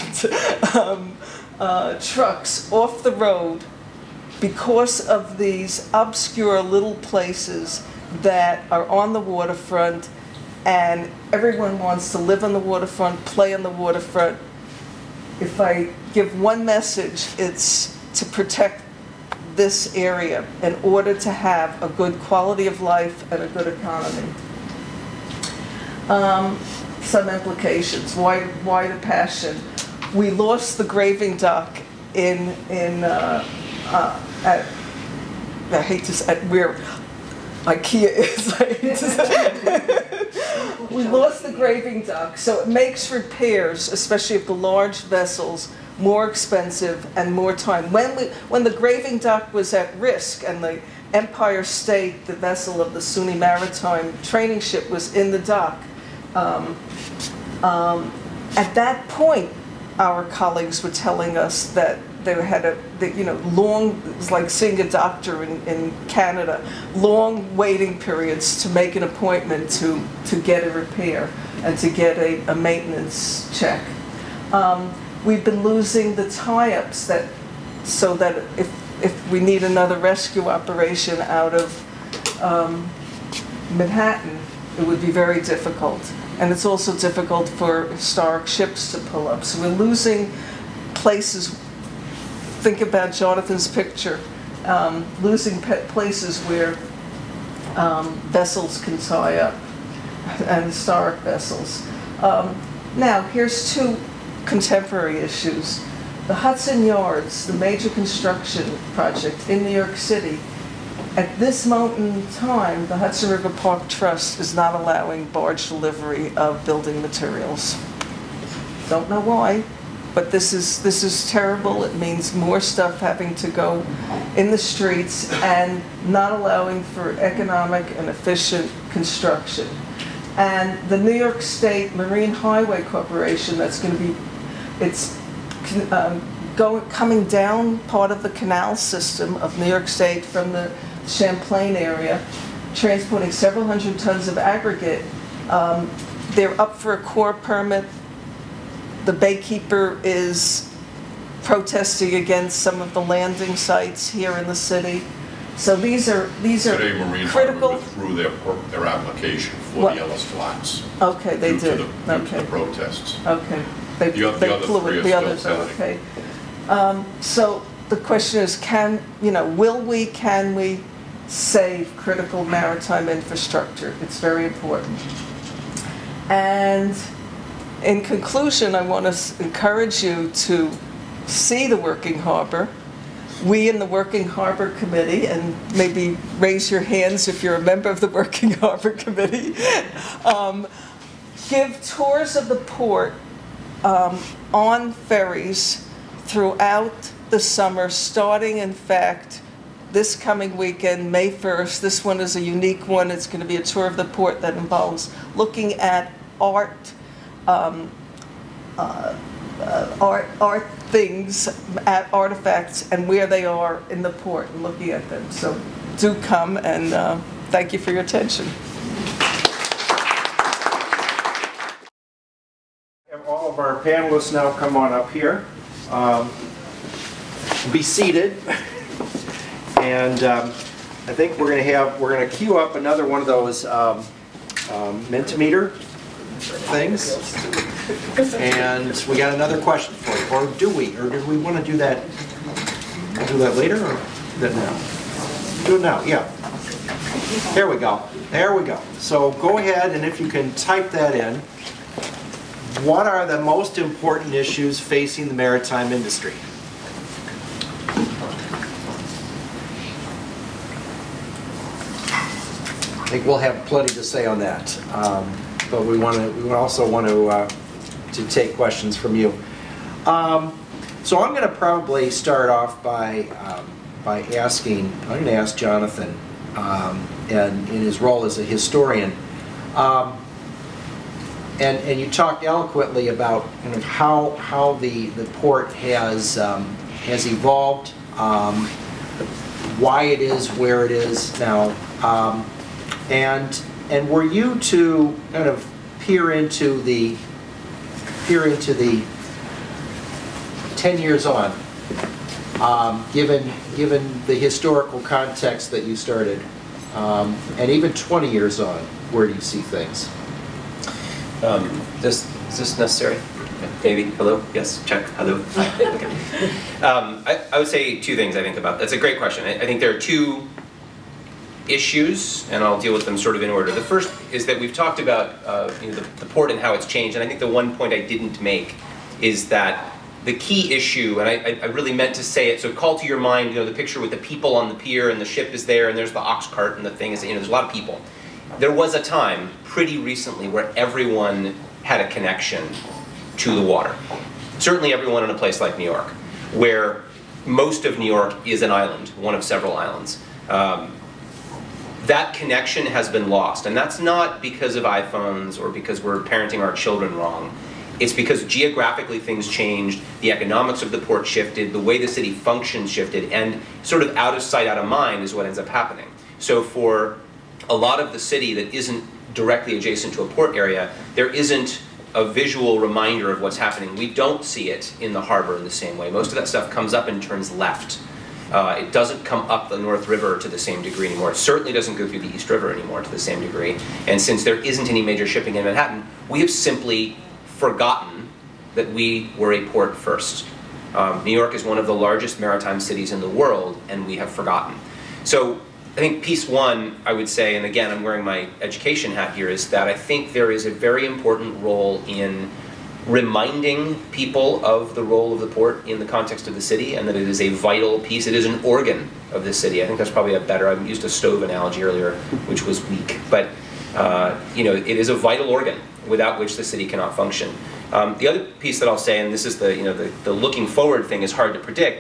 trucks off the road because of these obscure little places that are on the waterfront, and everyone wants to live on the waterfront, play on the waterfront. If I give one message, it's to protect this area in order to have a good quality of life and a good economy. Some implications. Why the passion? We lost the graving dock at, I hate to say, where IKEA is. I hate to say. We lost the graving dock, so it makes repairs, especially of the large vessels, more expensive and more time. When the graving dock was at risk and the Empire State, the vessel of the SUNY Maritime training ship, was in the dock, at that point, our colleagues were telling us that they had long, it was like seeing a doctor in Canada, long waiting periods to make an appointment to get a repair and to get a maintenance check. We've been losing the tie-ups so that if we need another rescue operation out of Manhattan, it would be very difficult. And it's also difficult for historic ships to pull up. So we're losing places. Think about Jonathan's picture, losing places where vessels can tie up, and historic vessels. Now, here's two contemporary issues. The Hudson Yards, the major construction project in New York City, at this moment in time, the Hudson River Park Trust is not allowing barge delivery of building materials. Don't know why, but this is terrible. It means more stuff having to go in the streets and not allowing for economic and efficient construction. And the New York State Marine Highway Corporation, that's going to be, it's coming down part of the canal system of New York State from the Champlain area, transporting several hundred tons of aggregate. They're up for a Corps permit. The baykeeper is protesting against some of the landing sites here in the city. So these are Today, Marine critical. Harbor withdrew their application for the Ellis Flats. Okay, they due did. to the protests. Okay, The other three are the others still are okay. So the question is, can we save critical maritime infrastructure? It's very important. And in conclusion, I want to encourage you to see the Working Harbor. We in the Working Harbor Committee, and maybe raise your hands if you're a member of the Working Harbor Committee, give tours of the port on ferries throughout the summer, starting, in fact, this coming weekend, May 1st. This one is a unique one. It's going to be a tour of the port that involves looking at art things, at artifacts, and where they are in the port, and looking at them. So do come, and thank you for your attention. All of our panelists now come on up here. Be seated. And I think we're going to queue up another one of those Mentimeter things. And we got another question for you. Or do we? Or do we want to do that? Do that later or do that now? Do it now, yeah. There we go. There we go. So go ahead, and if you can type that in. What are the most important issues facing the maritime industry? I think we'll have plenty to say on that, but we also want to take questions from you. So I'm going to probably start off by asking. I'm going to ask Jonathan, and in his role as a historian. And you talked eloquently about kind of how the port has evolved, why it is where it is now, and were you to kind of peer into the 10 years on, given the historical context that you started, and even 20 years on, where do you see things? Is this necessary? Maybe. Hello? Yes. Check. Hello. Hi. Okay. I would say two things I think about. That's a great question. I think there are two issues, and I'll deal with them sort of in order. The first is that we've talked about the port and how it's changed, and I think the one point I didn't make is that the key issue, and I really meant to say it, so call to your mind, the picture with the people on the pier and the ship is there and there's the ox cart and the thing is, there's a lot of people. There was a time pretty recently where everyone had a connection to the water. Certainly everyone in a place like New York, where most of New York is an island, one of several islands. That connection has been lost, and that's not because of iPhones or because we're parenting our children wrong. It's because geographically things changed, the economics of the port shifted, the way the city functions shifted, and sort of out of sight, out of mind is what ends up happening. So for a lot of the city that isn't directly adjacent to a port area, there isn't a visual reminder of what's happening. We don't see it in the harbor in the same way. Most of that stuff comes up and turns left. It doesn't come up the North River to the same degree anymore. It certainly doesn't go through the East River anymore to the same degree. And since there isn't any major shipping in Manhattan, we have simply forgotten that we were a port first. New York is one of the largest maritime cities in the world, and we have forgotten. So I think piece one, I would say, and again, I'm wearing my education hat here, is that I think there is a very important role in reminding people of the role of the port in the context of the city, and that it is a vital piece. It is an organ of the city. I think that's probably a better, I used a stove analogy earlier, which was weak, but it is a vital organ without which the city cannot function. The other piece that I'll say, and this is the looking forward thing is hard to predict,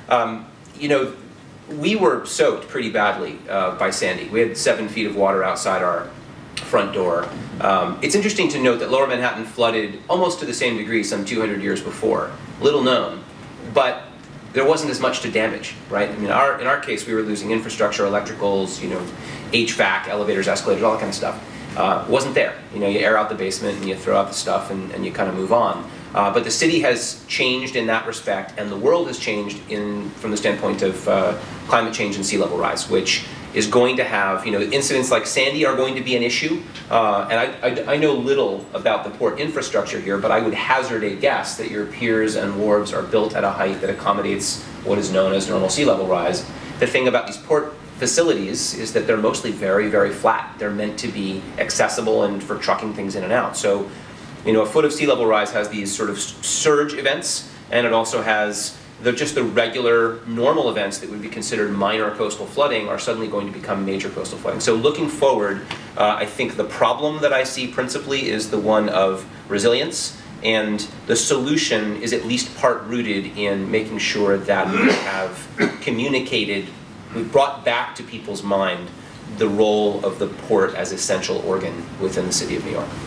we were soaked pretty badly by Sandy. We had 7 feet of water outside our front door. It's interesting to note that Lower Manhattan flooded almost to the same degree some 200 years before. Little known, but there wasn't as much to damage, right? I mean, in our case, we were losing infrastructure, electricals, HVAC, elevators, escalators, all that kind of stuff. Wasn't there. You air out the basement and you throw out the stuff and you kind of move on. But the city has changed in that respect, and the world has changed from the standpoint of climate change and sea level rise, which is going to have, incidents like Sandy are going to be an issue. And I know little about the port infrastructure here, but I would hazard a guess that your piers and wharves are built at a height that accommodates what is known as normal sea level rise. The thing about these port facilities is that they're mostly very, very flat. They're meant to be accessible and for trucking things in and out. So, a foot of sea level rise has these sort of surge events, and it also has just the regular normal events that would be considered minor coastal flooding are suddenly going to become major coastal flooding. So looking forward, I think the problem that I see principally is the one of resilience, and the solution is at least part rooted in making sure that we have communicated, we've brought back to people's mind the role of the port as essential organ within the city of New York.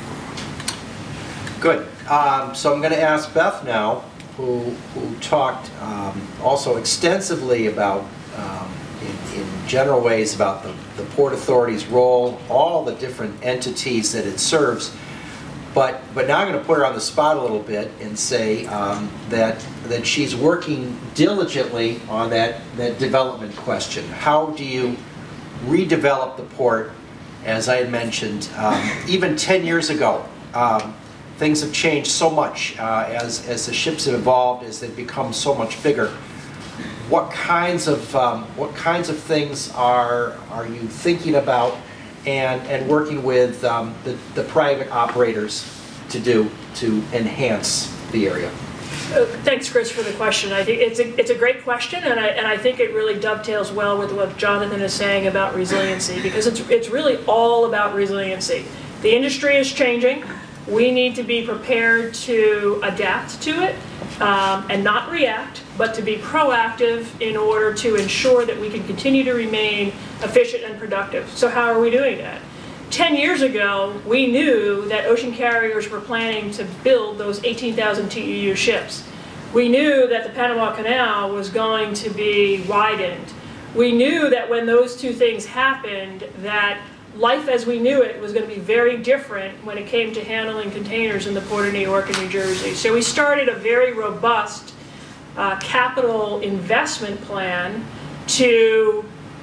Good. So I'm going to ask Beth now, who talked also extensively about, in general ways, about the Port Authority's role, all the different entities that it serves. But now I'm going to put her on the spot a little bit and say that she's working diligently on that development question. How do you redevelop the port? As I had mentioned, even 10 years ago, things have changed so much as the ships have evolved, as they've become so much bigger. What kinds of things are you thinking about and working with the private operators to do to enhance the area? Thanks, Chris, for the question. I think it's a great question, and I think it really dovetails well with what Jonathan is saying about resiliency, because it's really all about resiliency. The industry is changing. We need to be prepared to adapt to it and not react, but to be proactive in order to ensure that we can continue to remain efficient and productive. So how are we doing that? 10 years ago, we knew that ocean carriers were planning to build those 18,000 TEU ships. We knew that the Panama Canal was going to be widened. We knew that when those two things happened, that life as we knew it was going to be very different when it came to handling containers in the Port of New York and New Jersey. So we started a very robust capital investment plan to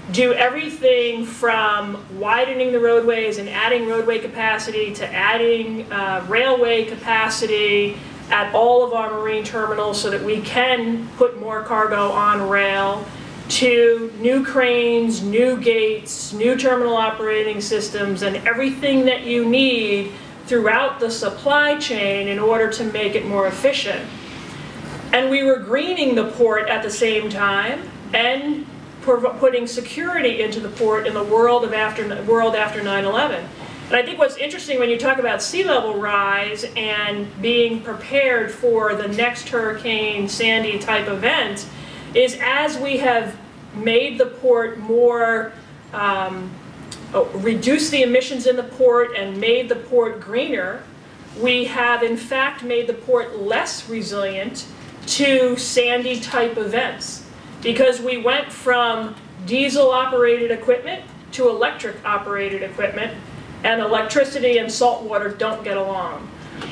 do everything from widening the roadways and adding roadway capacity to adding railway capacity at all of our marine terminals so that we can put more cargo on rail, to new cranes, new gates, new terminal operating systems, and everything that you need throughout the supply chain in order to make it more efficient. And we were greening the port at the same time and putting security into the port in the world after 9/11. And I think what's interesting when you talk about sea level rise and being prepared for the next Hurricane Sandy type event is as we have made the port more, reduced the emissions in the port and made the port greener, we have in fact made the port less resilient to Sandy type events. Because we went from diesel operated equipment to electric operated equipment, and electricity and salt water don't get along.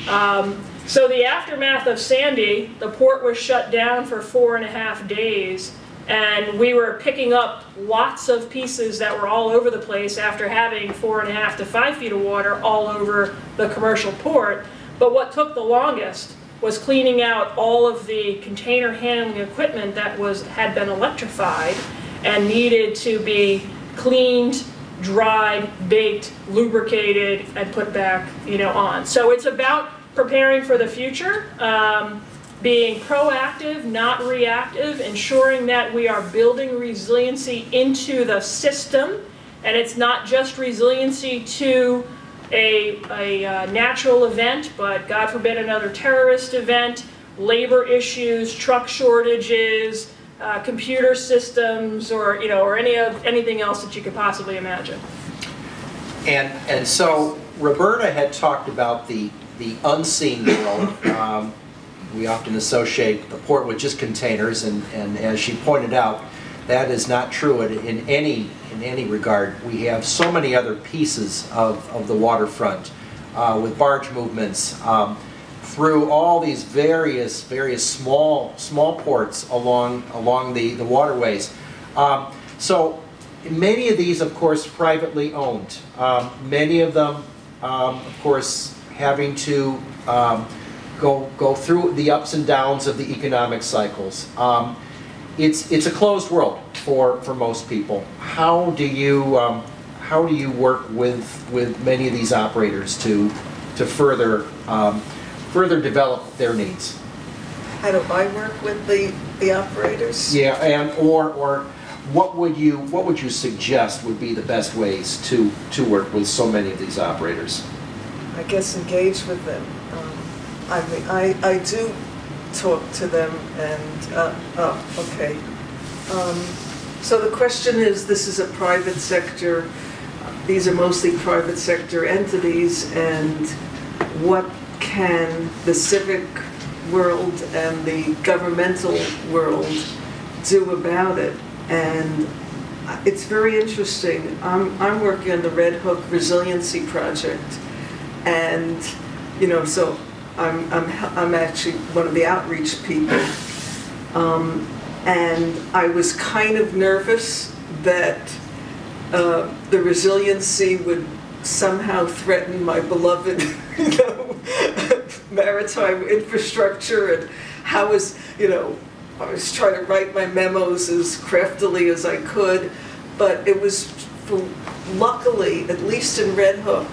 So the aftermath of Sandy, the port was shut down for 4.5 days, and we were picking up lots of pieces that were all over the place after having 4.5 to 5 feet of water all over the commercial port. But what took the longest was cleaning out all of the container handling equipment that had been electrified and needed to be cleaned, dried, baked, lubricated, and put back, on. So it's about preparing for the future, being proactive, not reactive, ensuring that we are building resiliency into the system, and it's not just resiliency to a natural event, but God forbid another terrorist event, labor issues, truck shortages, computer systems, or anything else that you could possibly imagine. And so Roberta had talked about the unseen world. We often associate the port with just containers, and as she pointed out, that is not true in any regard. We have so many other pieces of the waterfront with barge movements through all these various small ports along the waterways. So many of these, of course, privately owned. Many of them, of course, having to go through the ups and downs of the economic cycles. It's a closed world for most people. How do you work with many of these operators to further develop their needs? How do I work with the operators? Yeah, and or what would you suggest would be the best ways to work with so many of these operators? I guess engage with them. I do talk to them, and okay. So the question is, this is a private sector. These are mostly private sector entities, and what can the civic world and the governmental world do about it? And it's very interesting. I'm working on the Red Hook Resiliency Project, and so I'm actually one of the outreach people, and I was kind of nervous that the resiliency would somehow threaten my beloved, maritime infrastructure, and I was trying to write my memos as craftily as I could, but it was, luckily, at least in Red Hook,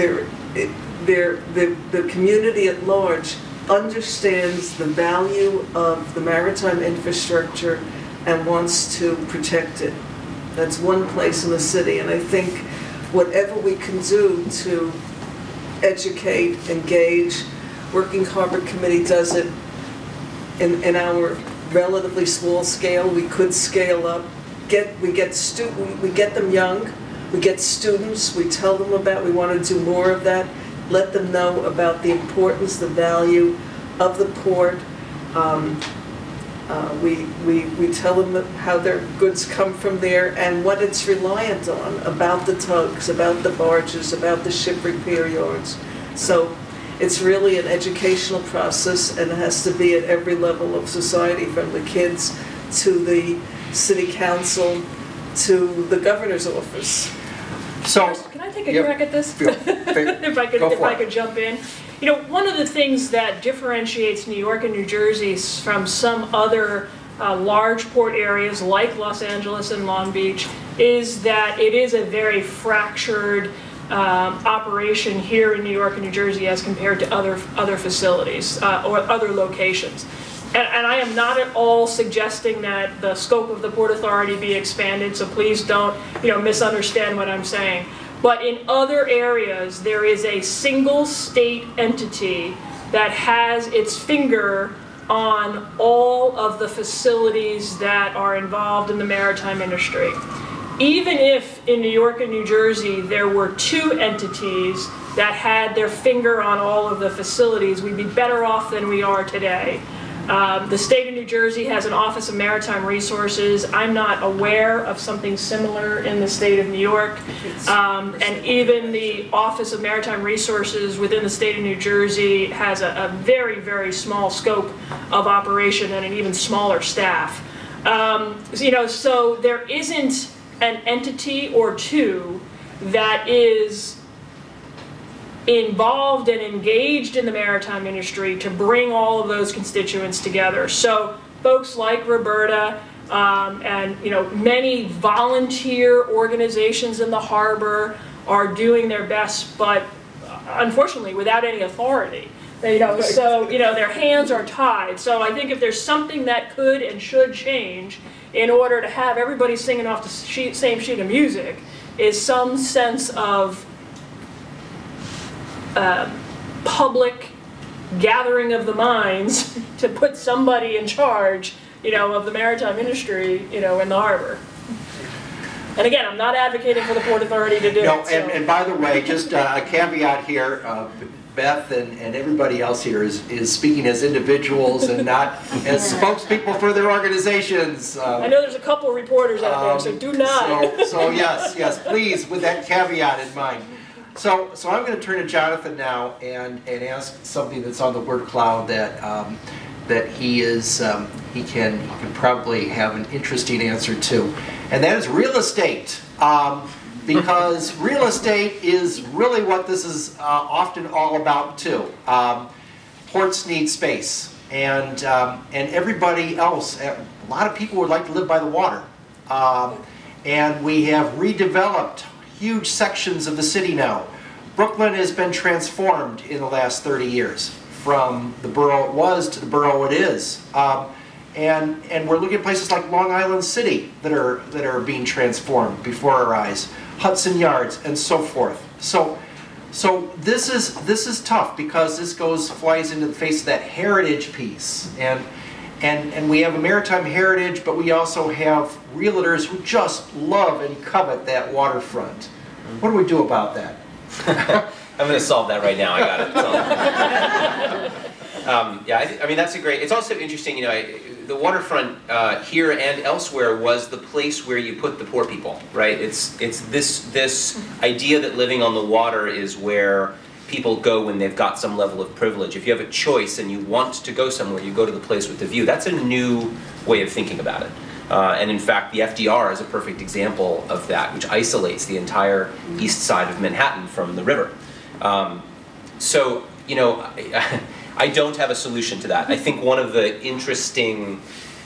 the community at large understands the value of the maritime infrastructure and wants to protect it. That's one place in the city, and I think whatever we can do to educate, engage, Working Harbor Committee does it in our relatively small scale. We could scale up. We get them young. We get students. We tell them about. We want to do more of that. Let them know about the importance, the value of the port. We tell them how their goods come from there and what it's reliant on, about the tugs, about the barges, about the ship repair yards. So it's really an educational process, and it has to be at every level of society, from the kids to the city council to the governor's office. So, Can I take a Yep. crack at this? Go if I for it. could jump in. You know, one of the things that differentiates New York and New Jersey from some other large port areas like Los Angeles and Long Beach is that it is a very fractured operation here in New York and New Jersey as compared to other facilities or other locations. And I am not at all suggesting that the scope of the Port Authority be expanded, so please don't, misunderstand what I'm saying. But in other areas, there is a single state entity that has its finger on all of the facilities that are involved in the maritime industry. Even if in New York and New Jersey there were two entities that had their finger on all of the facilities, we'd be better off than we are today. The state of New Jersey has an Office of Maritime Resources. I'm not aware of something similar in the state of New York. And even the Office of Maritime Resources within the state of New Jersey has a very, very small scope of operation and an even smaller staff. So there isn't an entity or two that is involved and engaged in the maritime industry to bring all of those constituents together. So folks like Roberta and many volunteer organizations in the harbor are doing their best, but unfortunately without any authority. So their hands are tied. So I think if there's something that could and should change in order to have everybody singing off the same sheet of music, is some sense of public gathering of the minds to put somebody in charge, of the maritime industry, in the harbor. And again, I'm not advocating for the Port Authority to do it. So. And by the way, just a caveat here, Beth and everybody else here is speaking as individuals and not as spokespeople for their organizations. I know there's a couple reporters out there, so do not. So yes, please, with that caveat in mind. So I'm going to turn to Jonathan now and ask something that's on the word cloud that he can probably have an interesting answer to, and that is real estate. Because real estate is really what this is often all about too. Ports need space, and everybody else, a lot of people would like to live by the water. And we have redeveloped huge sections of the city now. Brooklyn has been transformed in the last 30 years from the borough it was to the borough it is. And we're looking at places like Long Island City that are being transformed before our eyes. Hudson Yards and so forth. So this is tough because this flies into the face of that heritage piece, and we have a maritime heritage, but we also have realtors who just love and covet that waterfront. What do we do about that? I'm going to solve that right now. I got it. I mean that's a great. It's also interesting, the waterfront here and elsewhere was the place where you put the poor people, right? It's this idea that living on the water is where people go when they've got some level of privilege. If you have a choice and you want to go somewhere, you go to the place with the view. That's a new way of thinking about it. And in fact, the FDR is a perfect example of that, which isolates the entire east side of Manhattan from the river. I don't have a solution to that. I think one of the interesting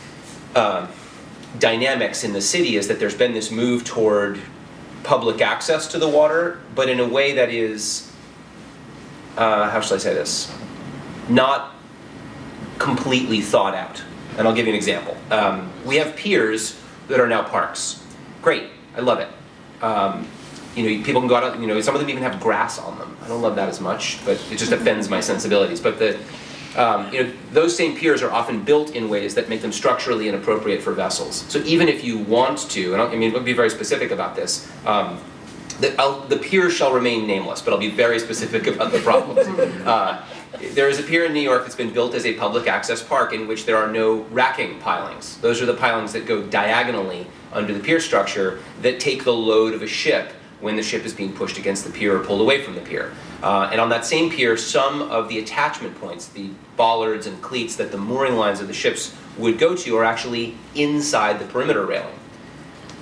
dynamics in the city is that there's been this move toward public access to the water, but in a way that is, how shall I say this, not completely thought out. And I'll give you an example. We have piers that are now parks. Great, I love it. People can go out, some of them even have grass on them. I don't love that as much, but it just offends my sensibilities. But those same piers are often built in ways that make them structurally inappropriate for vessels. So even if you want to, we'll be very specific about this, the pier shall remain nameless, but I'll be very specific about the problems. There is a pier in New York that's been built as a public access park in which there are no racking pilings. Those are the pilings that go diagonally under the pier structure that take the load of a ship when the ship is being pushed against the pier or pulled away from the pier. And on that same pier, some of the attachment points, the bollards and cleats that the mooring lines of the ships would go to, are actually inside the perimeter railing.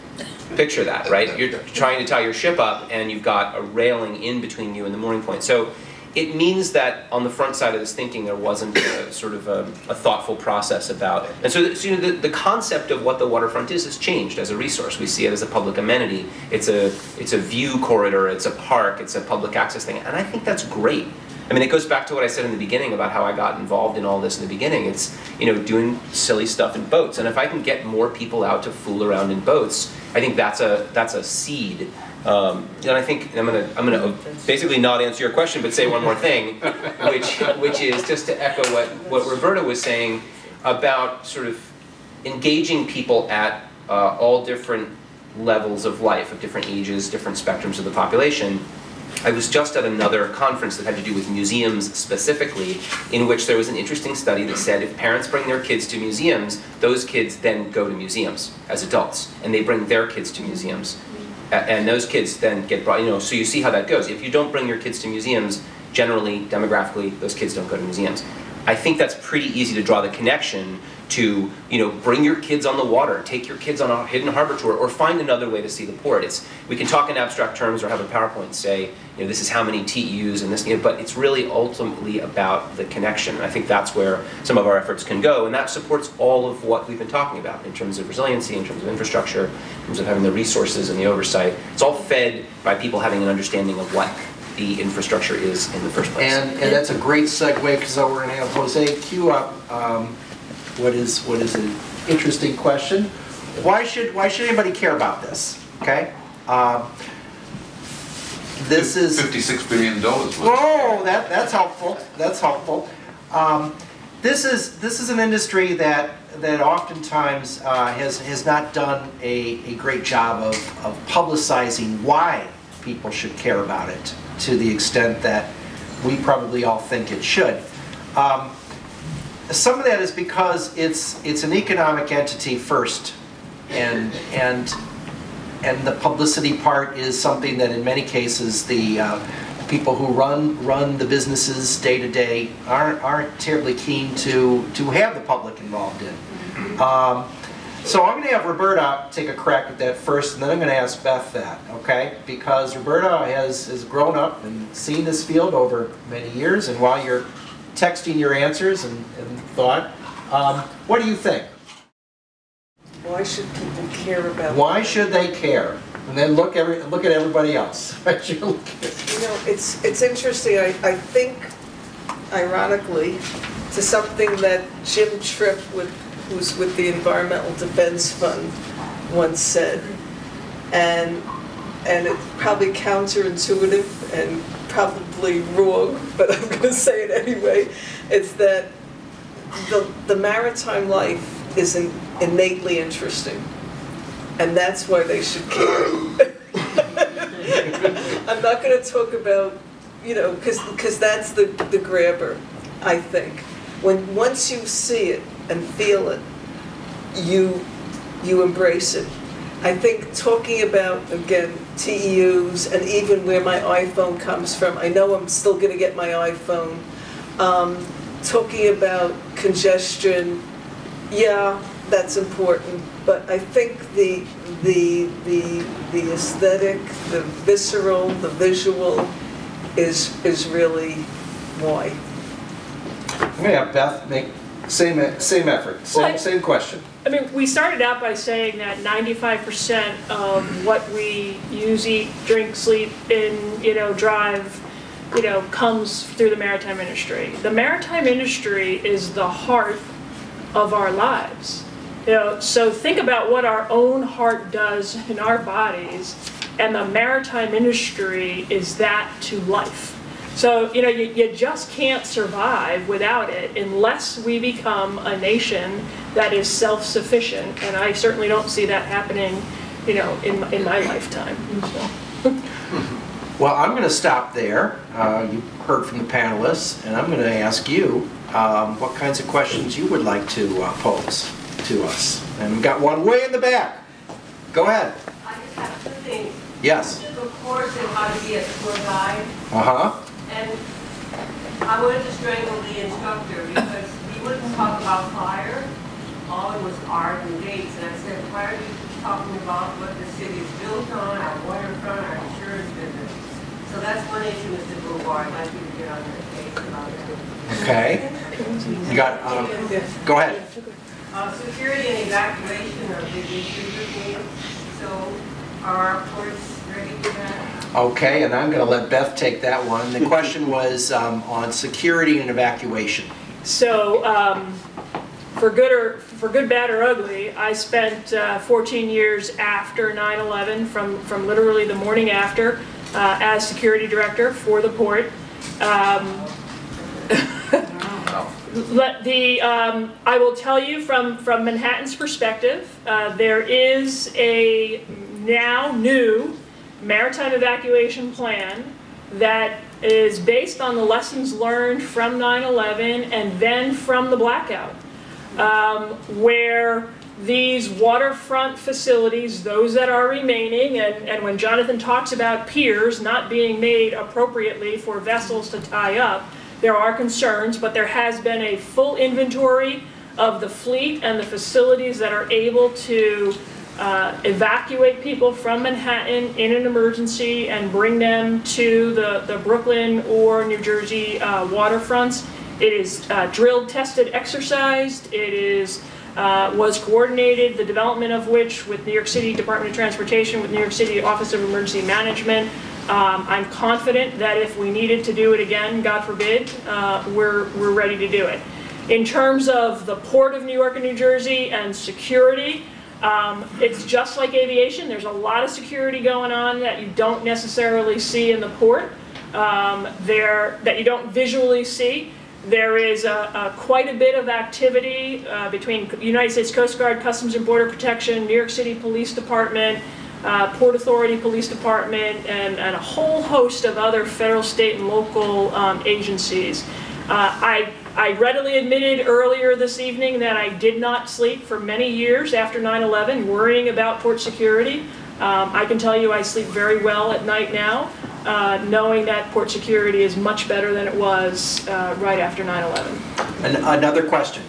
Picture that, right? You're trying to tie your ship up and you've got a railing in between you and the mooring point. So it means that on the front side of this thinking there wasn't a sort of a thoughtful process about it. And so, you know, the concept of what the waterfront is has changed as a resource. We see it as a public amenity. It's a view corridor, it's a park, it's a public access thing, and I think that's great. I mean, it goes back to what I said in the beginning about how I got involved in all this in the beginning. It's, you know, doing silly stuff in boats. And if I can get more people out to fool around in boats, I think that's a seed. And I think I'm gonna basically not answer your question, but say one more thing, which is just to echo what Roberta was saying about sort of engaging people at all different levels of life, of different ages, different spectrums of the population. I was just at another conference that had to do with museums specifically, in which there was an interesting study that said if parents bring their kids to museums, those kids then go to museums as adults, and they bring their kids to museums. And those kids then get brought, you know, so you see how that goes. If you don't bring your kids to museums, generally, demographically, those kids don't go to museums. I think that's pretty easy to draw the connection to, you know, bring your kids on the water, take your kids on a hidden harbor tour, or find another way to see the port. We can talk in abstract terms or have a PowerPoint say, you know, this is how many TEUs and this, you know, but it's really ultimately about the connection. And I think that's where some of our efforts can go, and that supports all of what we've been talking about in terms of resiliency, in terms of infrastructure, in terms of having the resources and the oversight. It's all fed by people having an understanding of what the infrastructure is in the first place. And that's a great segue, because we're going to have Jose queue up what is an interesting question. Why should anybody care about this? Okay, this is $56 billion. Oh, that's helpful. That's helpful. This is an industry that oftentimes has not done a great job of publicizing why people should care about it to the extent that we probably all think it should. Some of that is because it's an economic entity first, and the publicity part is something that in many cases the people who run the businesses day to day aren't terribly keen to have the public involved in. So I'm going to have Roberta take a crack at that first, and then I'm going to ask Beth that, okay? Because Roberta has grown up and seen this field over many years, and while you're texting your answers and thought, what do you think? Why should people care about? Why should they care? And then look at everybody else. You know, it's interesting. I think, ironically, to something that Jim Tripp, who's with the Environmental Defense Fund, once said, and it's probably counterintuitive and probably wrong, but I'm going to say it anyway. It's that the maritime life is innately interesting, and that's why they should care. I'm not going to talk about, you know, because that's the grabber, I think. Once you see it and feel it, you embrace it. I think talking about, again, TEUs and even where my iPhone comes from, I know I'm still going to get my iPhone. Talking about congestion, yeah, that's important, but I think the aesthetic, the visceral, the visual is really why. I'm going to have Beth make same effort, same question. I mean, we started out by saying that 95% of what we use, eat, drink, sleep, drive, comes through the maritime industry. The maritime industry is the heart of our lives. So think about what our own heart does in our bodies, and the maritime industry is that to life. So, you just can't survive without it unless we become a nation that is self-sufficient, and I certainly don't see that happening, in my lifetime. So. Well, I'm going to stop there. You heard from the panelists, and I'm going to ask you what kinds of questions you would like to pose to us. And we've got one way in the back. Go ahead. I just have two things. Yes. I took a course in how to be a tour guide. Uh-huh. And I wanted to strangle the instructor because he wouldn't talk about fire. All it was art and dates. And I said, why are you talking about what the city is built on, our waterfront, our insurance business. So that's one issue, Mr. Boulware. I'd like you to get on their case about that. Okay. You got, go ahead. Security and evacuation are big issues with me. So are our ports ready for that? Okay, and I'm going to let Beth take that one. The question was on security and evacuation. So, for good, bad, or ugly, I spent 14 years after 9/11, from literally the morning after, as security director for the port. I will tell you from Manhattan's perspective, there is a now new maritime evacuation plan that is based on the lessons learned from 9/11 and then from the blackout, where these waterfront facilities, those that are remaining, and when Jonathan talks about piers not being made appropriately for vessels to tie up, there are concerns, but there has been a full inventory of the fleet and the facilities that are able to evacuate people from Manhattan in an emergency and bring them to the Brooklyn or New Jersey waterfronts. It is drilled, tested, exercised. It is was coordinated, the development of which with New York City Department of Transportation, with New York City Office of Emergency Management. I'm confident that if we needed to do it again, God forbid, we're ready to do it. In terms of the Port of New York and New Jersey and security, it's just like aviation. There's a lot of security going on that you don't necessarily see in the port, that you don't visually see. There is quite a bit of activity between United States Coast Guard, Customs and Border Protection, New York City Police Department, Port Authority Police Department, and a whole host of other federal, state, and local agencies. I readily admitted earlier this evening that I did not sleep for many years after 9/11 worrying about port security. I can tell you I sleep very well at night now, knowing that port security is much better than it was right after 9/11. And another question.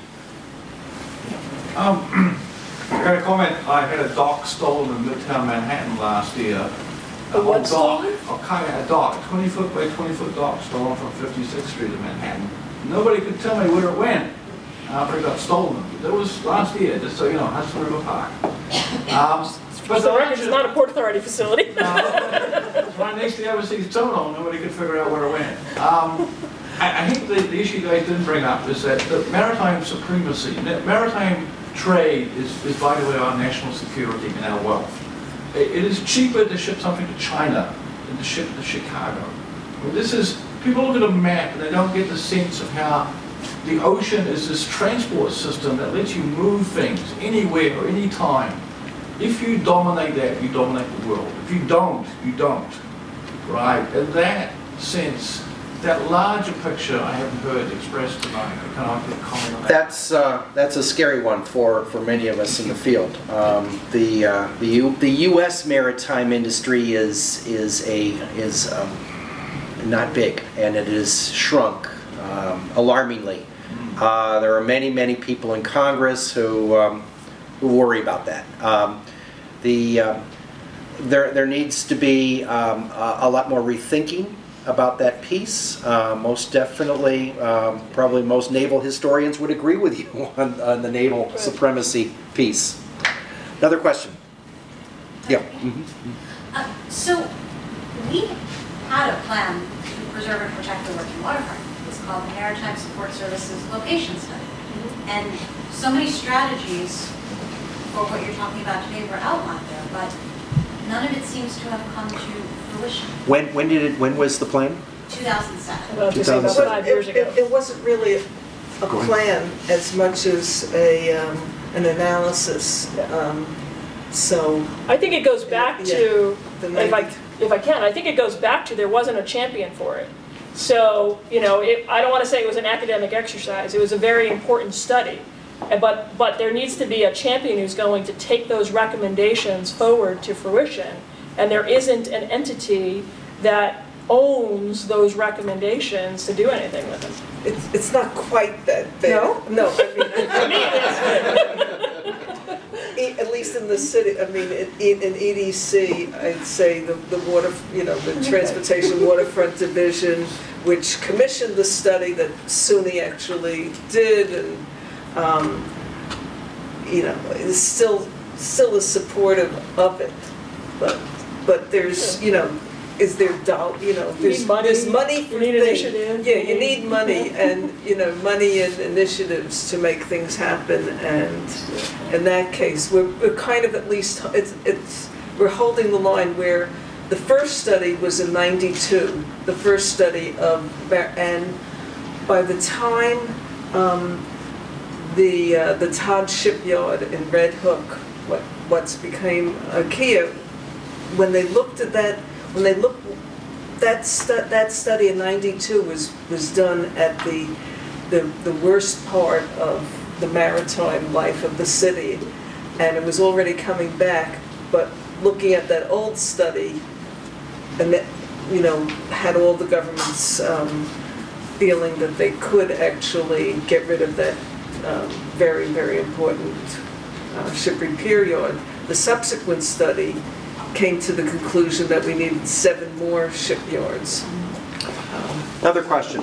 I got a comment. I had a dock stolen in Midtown Manhattan last year. A what dock, stolen? a dock, 20-foot by 20-foot dock stolen from 56th Street in Manhattan. Nobody could tell me where it went after it got stolen. That was last year, just so you know, Hudson River Park. For the record, it's not a Port Authority facility. It's right next to the overseas terminal. Nobody could figure out where it went. I think the issue you guys didn't bring up is that the maritime supremacy, maritime trade is vitally our national security and our wealth. It is cheaper to ship something to China than to ship to Chicago. I mean, this is, people look at a map and they don't get the sense of how the ocean is this transport system that lets you move things anywhere or anytime. If you dominate that, you dominate the world. If you don't, you don't. Right? In that sense, that larger picture I haven't heard expressed tonight. I can't get a comment on that. That's a scary one for many of us in the field. The U.S. maritime industry is not big, and it is shrunk alarmingly. There are many people in Congress who worry about that. There needs to be a lot more rethinking about that piece. Most definitely, probably most naval historians would agree with you on the naval supremacy piece. Another question? Yeah. So we had a plan to preserve and protect the working waterfront. It's called the Maritime Support Services Location Study. And so many strategies for what you're talking about today were outlined there, but none of it seems to have come to fruition. When was the plan? 2007. About 5 years ago. It wasn't really a plan as much as an analysis. So I think it goes back to, if I can, I think it goes back to there wasn't a champion for it. So, you know, I don't want to say it was an academic exercise. It was a very important study. But there needs to be a champion who's going to take those recommendations forward to fruition. And there isn't an entity that owns those recommendations to do anything with them. it's not quite that bad. No? No, I mean, For me, it is. at least in the city, I mean, in EDC, I'd say the water, the Transportation Waterfront Division, which commissioned the study that SUNY actually did, and, is still is supportive of it. But there's, is there there's money for things. Initiative. Yeah, you need money and, money and initiatives to make things happen. And in that case, we're kind of at least, we're holding the line where the first study was in '92, the first study and by the time the Todd Shipyard in Red Hook, what's became IKEA, when they looked at that, that study in '92 was done at the worst part of the maritime life of the city, and it was already coming back. But looking at that old study, and that had all the governments feeling that they could actually get rid of that very, very important ship repair yard. The subsequent study came to the conclusion that we needed 7 more shipyards. Another question?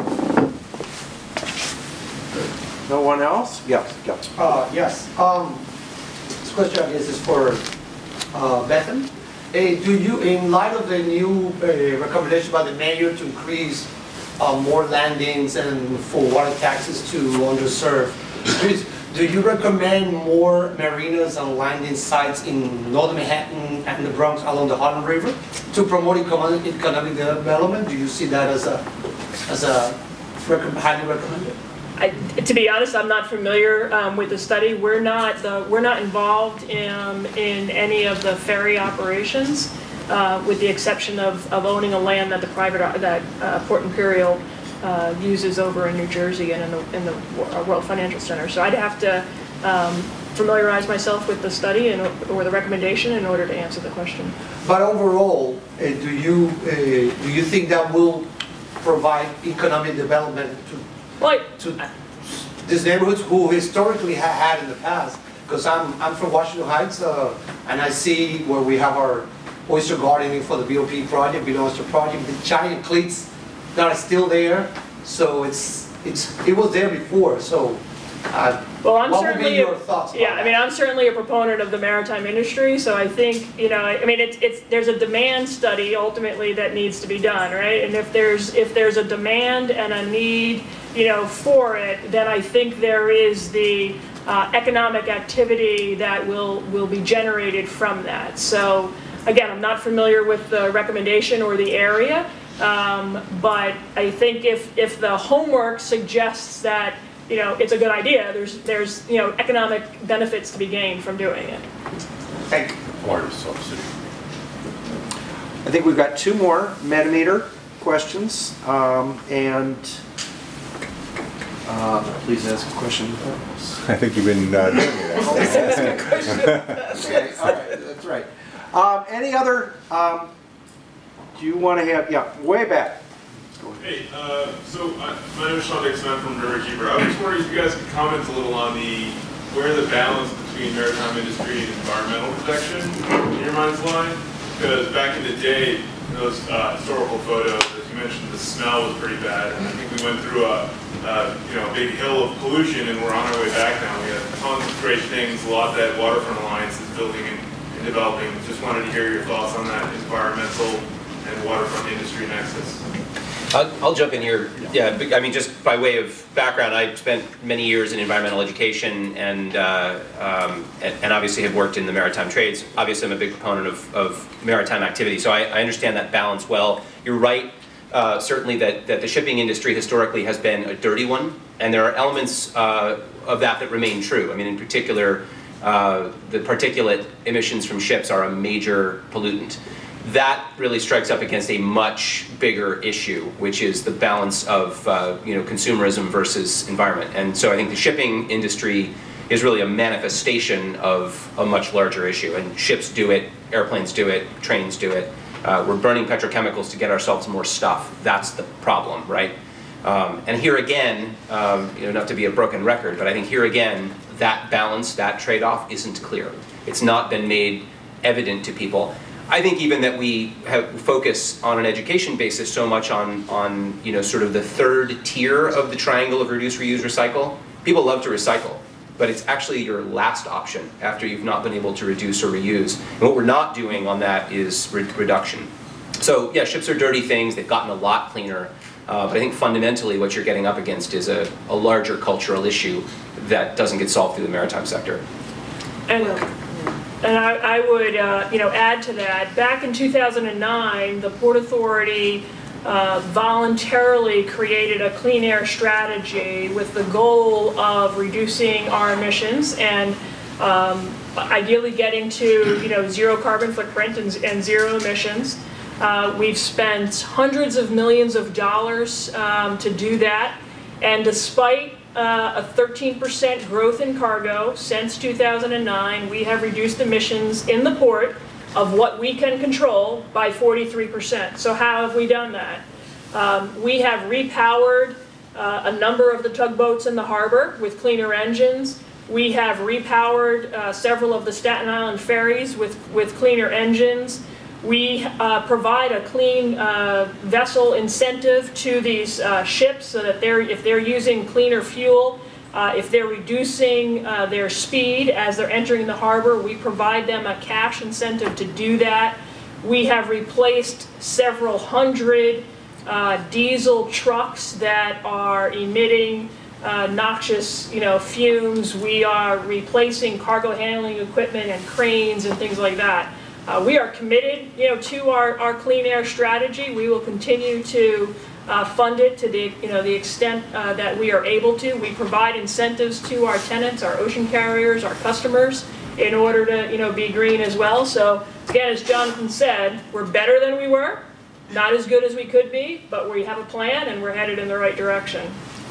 No one else? Yes, go. Yes. This question, I guess, is for Bethann. Do you, in light of the new recommendation by the mayor to increase more landings and for water taxes to underserved, do you recommend more marinas and landing sites in northern Manhattan and the Bronx along the Harlem River to promote economic development? Do you see that as a highly recommended? To be honest, I'm not familiar with the study. We're not involved in any of the ferry operations, with the exception of owning a land that Port Imperial uses over in New Jersey and in the World Financial Center. So I'd have to familiarize myself with the study or the recommendation in order to answer the question. But overall, do you think that will provide economic development to these neighborhoods who historically had in the past? Because I'm from Washington Heights, and I see where we have our oyster gardening for the BOP project, Below Oyster project, the giant cleats that are still there. So it was there before. So well, what would be your thoughts? Yeah, I mean, I'm certainly a proponent of the maritime industry. So I think there's a demand study ultimately that needs to be done, right? And if there's a demand and a need, for it, then I think there is the economic activity that will be generated from that. So again, I'm not familiar with the recommendation or the area, but I think if the homework suggests that it's a good idea, there's economic benefits to be gained from doing it. Thank you. Part of subsidy. I think we've got 2 more Metameter questions, and please ask a question. I think you've been doing that. Okay, all right, that's right. Any other, do you want to have, way back. Hey, my name is Sean Dixon, I'm from Riverkeeper. I was just wondering if you guys could comment a little on where the balance between maritime industry and environmental protection in your mind's lie. Because back in the day, in those historical photos, as you mentioned, the smell was pretty bad, and I think we went through a big hill of pollution, and we're on our way back now. We have tons of great things, a lot that Waterfront Alliance is building and developing. Just wanted to hear your thoughts on that environmental and waterfront industry nexus. I'll jump in here. Yeah, I mean, just by way of background, I spent many years in environmental education and obviously have worked in the maritime trades. Obviously, I'm a big proponent of maritime activity, so I understand that balance well. You're right, certainly that the shipping industry historically has been a dirty one, and there are elements of that remain true. I mean, in particular, the particulate emissions from ships are a major pollutant. That really strikes up against a much bigger issue, which is the balance of consumerism versus environment. And so I think the shipping industry is really a manifestation of a much larger issue. And ships do it, airplanes do it, trains do it. We're burning petrochemicals to get ourselves more stuff. That's the problem, right? And here again, not to be a broken record, but I think here again, that balance, that trade-off isn't clear. It's not been made evident to people. I think even that we focus on an education basis so much on you know, sort of the third tier of the triangle of reduce, reuse, recycle. People love to recycle, but it's actually your last option after you've not been able to reduce or reuse. And what we're not doing on that is reduction. So yeah, ships are dirty things. They've gotten a lot cleaner. But I think fundamentally what you're getting up against is a larger cultural issue that doesn't get solved through the maritime sector. And I would you know, add to that. Back in 2009, the Port Authority voluntarily created a clean air strategy with the goal of reducing our emissions and ideally getting to, you know, zero carbon footprint and zero emissions. We've spent hundreds of millions of dollars to do that, and despite a 13% growth in cargo since 2009, we have reduced emissions in the port of what we can control by 43%. So how have we done that? We have repowered a number of the tugboats in the harbor with cleaner engines. We have repowered several of the Staten Island ferries with cleaner engines. We provide a clean vessel incentive to these ships so that if they're using cleaner fuel, if they're reducing their speed as they're entering the harbor, we provide them a cash incentive to do that. We have replaced several hundred diesel trucks that are emitting noxious, you know, fumes. We are replacing cargo handling equipment and cranes and things like that. We are committed, you know, to our clean air strategy. We will continue to fund it to the, you know, the extent that we are able to. We provide incentives to our tenants, our ocean carriers, our customers, in order to, you know, be green as well. So again, as Jonathan said, we're better than we were, not as good as we could be, but we have a plan and we're headed in the right direction.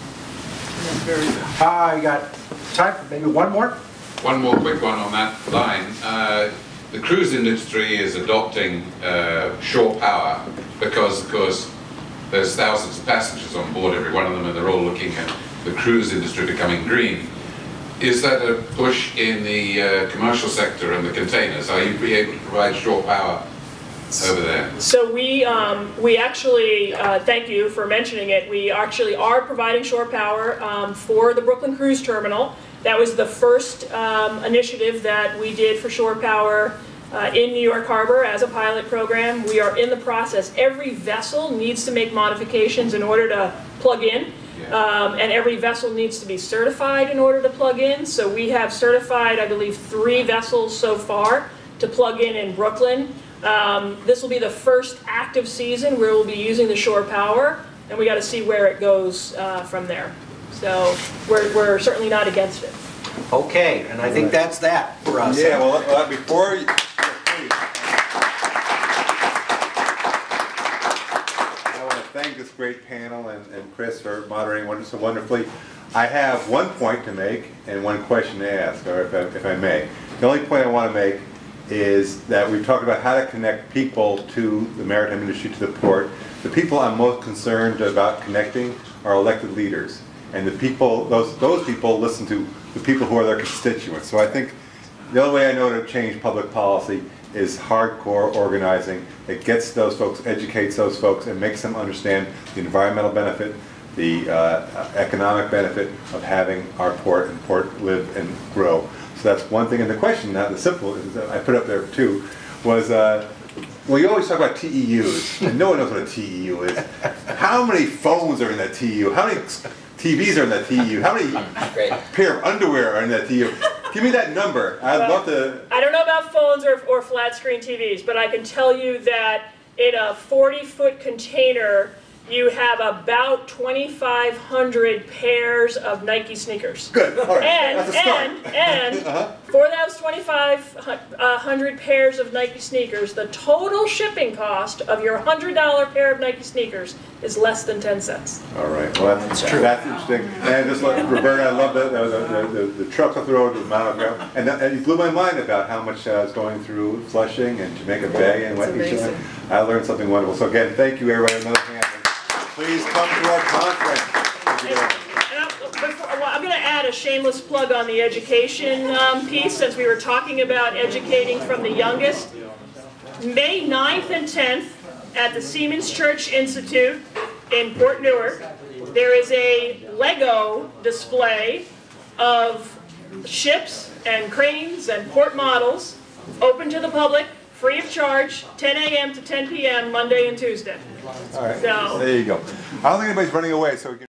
I got time for maybe one more. One more quick one on that line. The cruise industry is adopting shore power because, of course, there's thousands of passengers on board, every one of them, and they're all looking at the cruise industry becoming green. Is that a push in the commercial sector and the containers? Are you able to provide shore power over there? So we actually, thank you for mentioning it, we actually are providing shore power for the Brooklyn Cruise Terminal. That was the first initiative that we did for shore power in New York Harbor as a pilot program. We are in the process. Every vessel needs to make modifications in order to plug in. And every vessel needs to be certified in order to plug in. So we have certified, I believe, 3 vessels so far to plug in Brooklyn. This will be the first active season where we'll be using the shore power, and we got to see where it goes from there. So we're certainly not against it. Okay, and I think that's that for us. Yeah, well, before you... I want to thank this great panel and Chris for moderating so wonderfully. I have one point to make and one question to ask, or if I may. The only point I want to make is that we've talked about how to connect people to the maritime industry, to the port. The people I'm most concerned about connecting are elected leaders. And the people, those people listen to the people who are their constituents. So I think the only way I know to change public policy is hardcore organizing. It gets those folks, educates those folks, and makes them understand the environmental benefit, the economic benefit of having our port and port live and grow. So that's one thing. And the question, now the simple, I put up there too, was, well, you always talk about TEUs, and no one knows what a TEU is. How many phones are in that TEU? How many TVs are in that TEU? How many pair of underwear are in that TEU? Give me that number. I'd love to... I don't know about phones or flat screen TVs, but I can tell you that in a 40-foot container, you have about 2,500 pairs of Nike sneakers. Good. All right. That's a start. And for those 2,500 pairs of Nike sneakers, the total shipping cost of your $100 pair of Nike sneakers is less than 10 cents. All right. Well, that's true. That's interesting. And just like Roberta, I love the trucks off the road, the amount of ground. And you blew my mind about how much I was going through Flushing and Jamaica Bay and what each other. I learned something wonderful. So again, thank you everybody. Another hand. Please come to our conference. I'm going to add a shameless plug on the education piece, since we were talking about educating from the youngest. May 9th and 10th at the Siemens Church Institute in Port Newark, there is a Lego display of ships and cranes and port models, open to the public, free of charge, 10 a.m. to 10 p.m. Monday and Tuesday. All right, So, there you go. I don't think anybody's running away, so we can